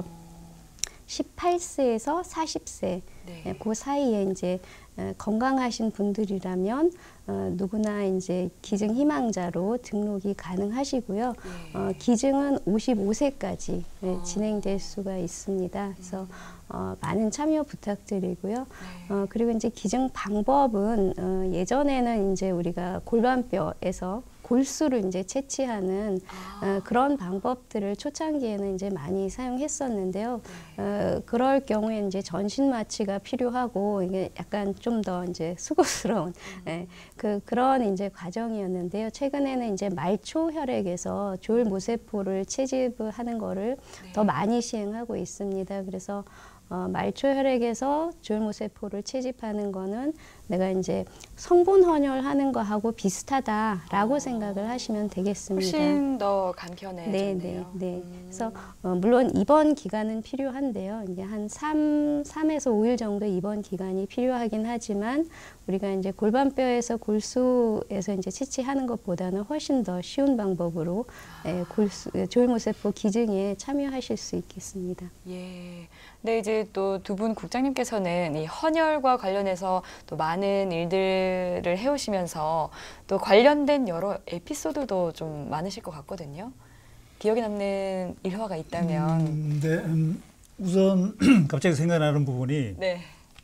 십팔 세에서 사십 세 네. 그 사이에 이제 어, 건강하신 분들이라면 어, 누구나 이제 기증 희망자로 등록이 가능하시고요. 예. 어, 기증은 오십오 세까지 어. 진행될 수가 있습니다. 그래서 어, 많은 참여 부탁드리고요. 네. 어, 그리고 이제 기증 방법은 어, 예전에는 이제 우리가 골반뼈에서 골수를 이제 채취하는 아. 어, 그런 방법들을 초창기에는 이제 많이 사용했었는데요. 네. 어, 그럴 경우에 이제 전신 마취가 필요하고 이게 약간 좀 더 이제 수고스러운 음. 예, 그 그런 이제 과정이었는데요. 최근에는 이제 말초 혈액에서 조혈모세포를 채집하는 거를 네. 더 많이 시행하고 있습니다. 그래서 어, 말초 혈액에서 조혈모세포를 채집하는 거는 내가 이제 성분 헌혈하는 거하고 비슷하다라고 어. 생각을 하시면 되겠습니다. 훨씬 더 네, 간편해졌네요. 네, 네. 음. 그래서 어, 물론 입원 기간은 필요한데요. 이제 한 삼, 삼에서 오 일 정도 입원 기간이 필요하긴 하지만 우리가 이제 골반뼈에서 골수에서 이제 채취하는 것보다는 훨씬 더 쉬운 방법으로 예, 골수 조혈모세포 기증에 참여하실 수 있겠습니다. 예. 네, 이제 또 두 분 국장님께서는 이 헌혈과 관련해서 또 많은 일들을 해오시면서 또 관련된 여러 에피소드도 좀 많으실 것 같거든요. 기억에 남는 일화가 있다면. 음, 네, 음, 우선 갑자기 생각나는 부분이 네.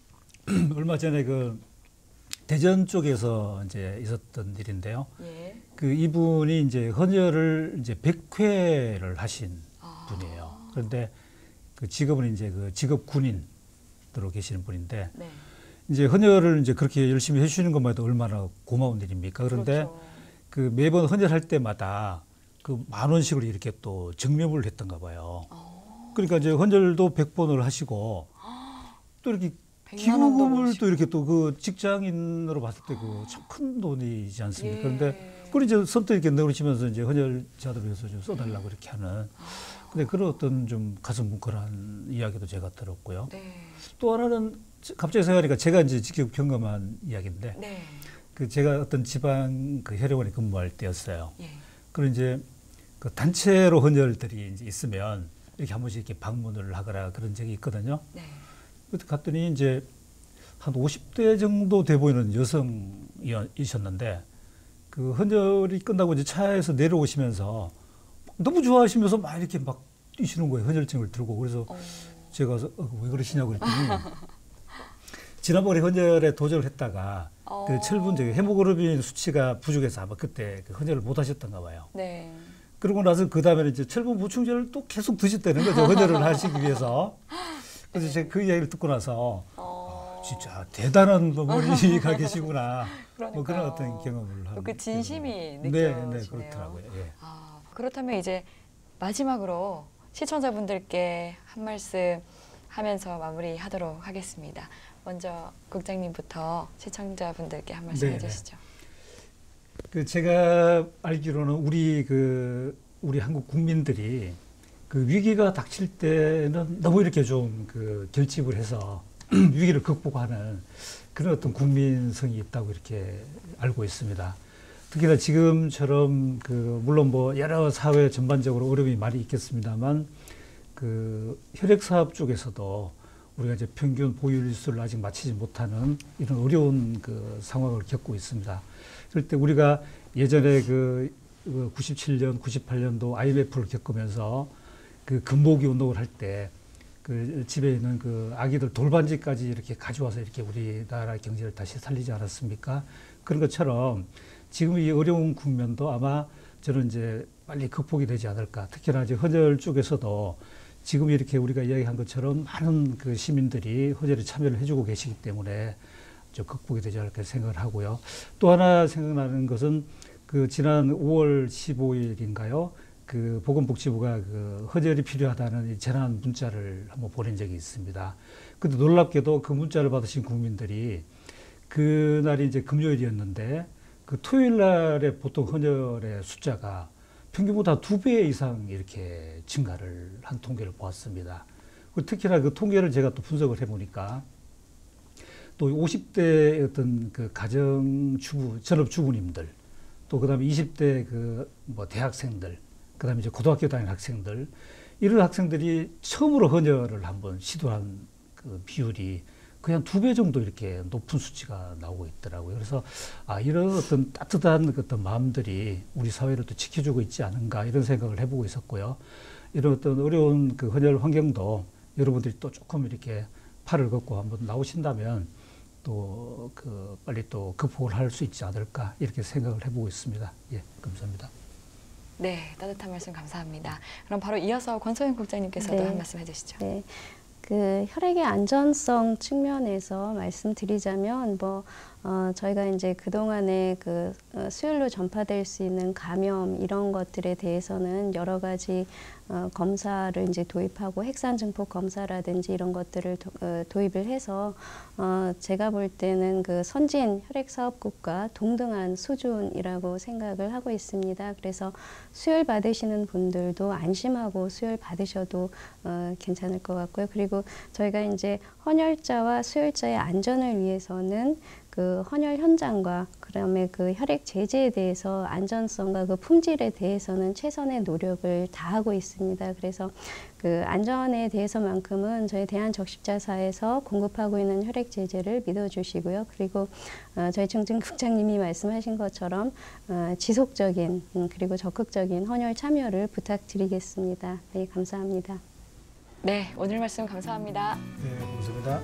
얼마 전에 그 대전 쪽에서 이제 있었던 일인데요. 예. 그 이분이 이제 헌혈을 이제 백 회를 하신 아. 분이에요. 그런데 그 직업은 이제 그 직업 군인으로 계시는 분인데 네. 이제 헌혈을 이제 그렇게 열심히 해주시는 것만 해도 얼마나 고마운 일입니까? 그런데 그렇죠. 그 매번 헌혈할 때마다 그 만 원씩을 이렇게 또 증명을 했던가 봐요. 어. 그러니까 이제 헌혈도 백 번을 하시고 또 이렇게 백만 원도 기부금을 모시고. 또 이렇게 또 그 직장인으로 봤을 때 그 참 큰 돈이지 않습니까? 예. 그런데 그걸 이제 선뜻 이렇게 넣으시면서 이제 헌혈자들을 위해서 좀 써달라고 이렇게 하는. 근데 그런 어떤 좀 가슴 뭉클한 이야기도 제가 들었고요. 네. 또 하나는 갑자기 생각하니까 제가 이제 직접 경험한 이야기인데 네. 그 제가 어떤 지방 그 혈액원에 근무할 때였어요. 예. 그리고 이제 그 단체로 헌혈들이 이제 있으면 이렇게 한 번씩 이렇게 방문을 하거나 그런 적이 있거든요. 네. 그때 갔더니 이제 한 오십 대 정도 돼 보이는 여성이셨는데 그 헌혈이 끝나고 이제 차에서 내려오시면서 너무 좋아하시면서 막 이렇게 막 뛰시는 거예요. 헌혈증을 들고. 그래서 어. 제가 어, 왜 그러시냐고 그랬더니 지난번에 헌혈에 도전을 했다가 어. 그 철분 저기 헤모글로빈 수치가 부족해서 아마 그때 그 헌혈을 못 하셨던가 봐요. 네. 그러고 나서 그 다음에는 이제 철분 보충제를 또 계속 드셨다는 거죠. 헌혈을 하시기 위해서. 그래서 네. 제가 그 이야기를 듣고 나서 어. 진짜 대단한 머리가 계시구나. 뭐 그런 그러니까요. 어떤 경험을 하고. 그 진심이 네, 느껴지네요. 네, 그렇더라고요. 예. 아, 그렇다면 이제 마지막으로 시청자분들께 한 말씀 하면서 마무리하도록 하겠습니다. 먼저 국장님부터 시청자분들께 한 말씀 네, 해주시죠. 그 제가 알기로는 우리 그 우리 한국 국민들이 그 위기가 닥칠 때는 너무 이렇게 좀 그 결집을 해서 위기를 극복하는 그런 어떤 국민성이 있다고 이렇게 알고 있습니다. 특히나 지금처럼 그 물론 뭐 여러 사회 전반적으로 어려움이 많이 있겠습니다만 그 혈액 사업 쪽에서도 우리가 이제 평균 보유일수를 아직 맞추지 못하는 이런 어려운 그 상황을 겪고 있습니다. 그럴 때 우리가 예전에 그 구십칠 년, 구십팔 년도 아이엠에프를 겪으면서 그 금모기 운동을 할 때 그 집에 있는 그 아기들 돌반지까지 이렇게 가져와서 이렇게 우리나라 경제를 다시 살리지 않았습니까? 그런 것처럼 지금 이 어려운 국면도 아마 저는 이제 빨리 극복이 되지 않을까. 특히나 이제 헌혈 쪽에서도 지금 이렇게 우리가 이야기한 것처럼 많은 그 시민들이 헌혈에 참여를 해주고 계시기 때문에 좀 극복이 되지 않을까 생각을 하고요. 또 하나 생각나는 것은 그 지난 오월 십오일인가요? 그 보건복지부가 그 헌혈이 필요하다는 재난 문자를 한번 보낸 적이 있습니다. 근데 놀랍게도 그 문자를 받으신 국민들이 그날이 이제 금요일이었는데 그 토요일 날에 보통 헌혈의 숫자가 평균보다 두 배 이상 이렇게 증가를 한 통계를 보았습니다. 특히나 그 통계를 제가 또 분석을 해보니까 또 오십 대 어떤 그 가정주부, 전업주부님들 또 그다음에 이십 대 그 뭐 대학생들 그다음에 이제 고등학교 다니는 학생들 이런 학생들이 처음으로 헌혈을 한번 시도한 그 비율이 거의 한 두 배 정도 이렇게 높은 수치가 나오고 있더라고요. 그래서 아, 이런 어떤 따뜻한 어떤 마음들이 우리 사회를 또 지켜주고 있지 않은가 이런 생각을 해보고 있었고요. 이런 어떤 어려운 그 헌혈 환경도 여러분들이 또 조금 이렇게 팔을 걷고 한번 나오신다면 또 그 빨리 또 극복을 할 수 있지 않을까 이렇게 생각을 해보고 있습니다. 예, 감사합니다. 네, 따뜻한 말씀 감사합니다. 그럼 바로 이어서 권소영 국장님께서도 네. 한 말씀 해주시죠. 네. 그 혈액의 안전성 측면에서 말씀드리자면 뭐 어, 저희가 이제 그동안에 그 어, 수혈로 전파될 수 있는 감염 이런 것들에 대해서는 여러 가지 어, 검사를 이제 도입하고 핵산 증폭 검사라든지 이런 것들을 도, 어, 도입을 해서 어, 제가 볼 때는 그 선진 혈액 사업국과 동등한 수준이라고 생각을 하고 있습니다. 그래서 수혈 받으시는 분들도 안심하고 수혈 받으셔도 어, 괜찮을 것 같고요. 그리고 저희가 이제 헌혈자와 수혈자의 안전을 위해서는 그 헌혈 현장과 그다음에 그 혈액 제제에 대해서 안전성과 그 품질에 대해서는 최선의 노력을 다하고 있습니다. 그래서 그 안전에 대해서만큼은 저희 대한적십자사에서 공급하고 있는 혈액 제제를 믿어주시고요. 그리고 어, 저희 정진 국장님이 말씀하신 것처럼 어, 지속적인 음, 그리고 적극적인 헌혈 참여를 부탁드리겠습니다. 네, 감사합니다. 네, 오늘 말씀 감사합니다. 네, 감사합니다.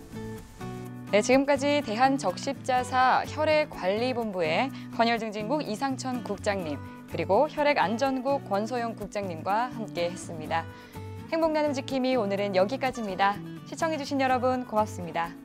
네, 지금까지 대한적십자사 혈액관리본부의 헌혈증진국 이상천 국장님 그리고 혈액안전국 권소영 국장님과 함께 했습니다. 행복나눔 지킴이 오늘은 여기까지입니다. 시청해주신 여러분 고맙습니다.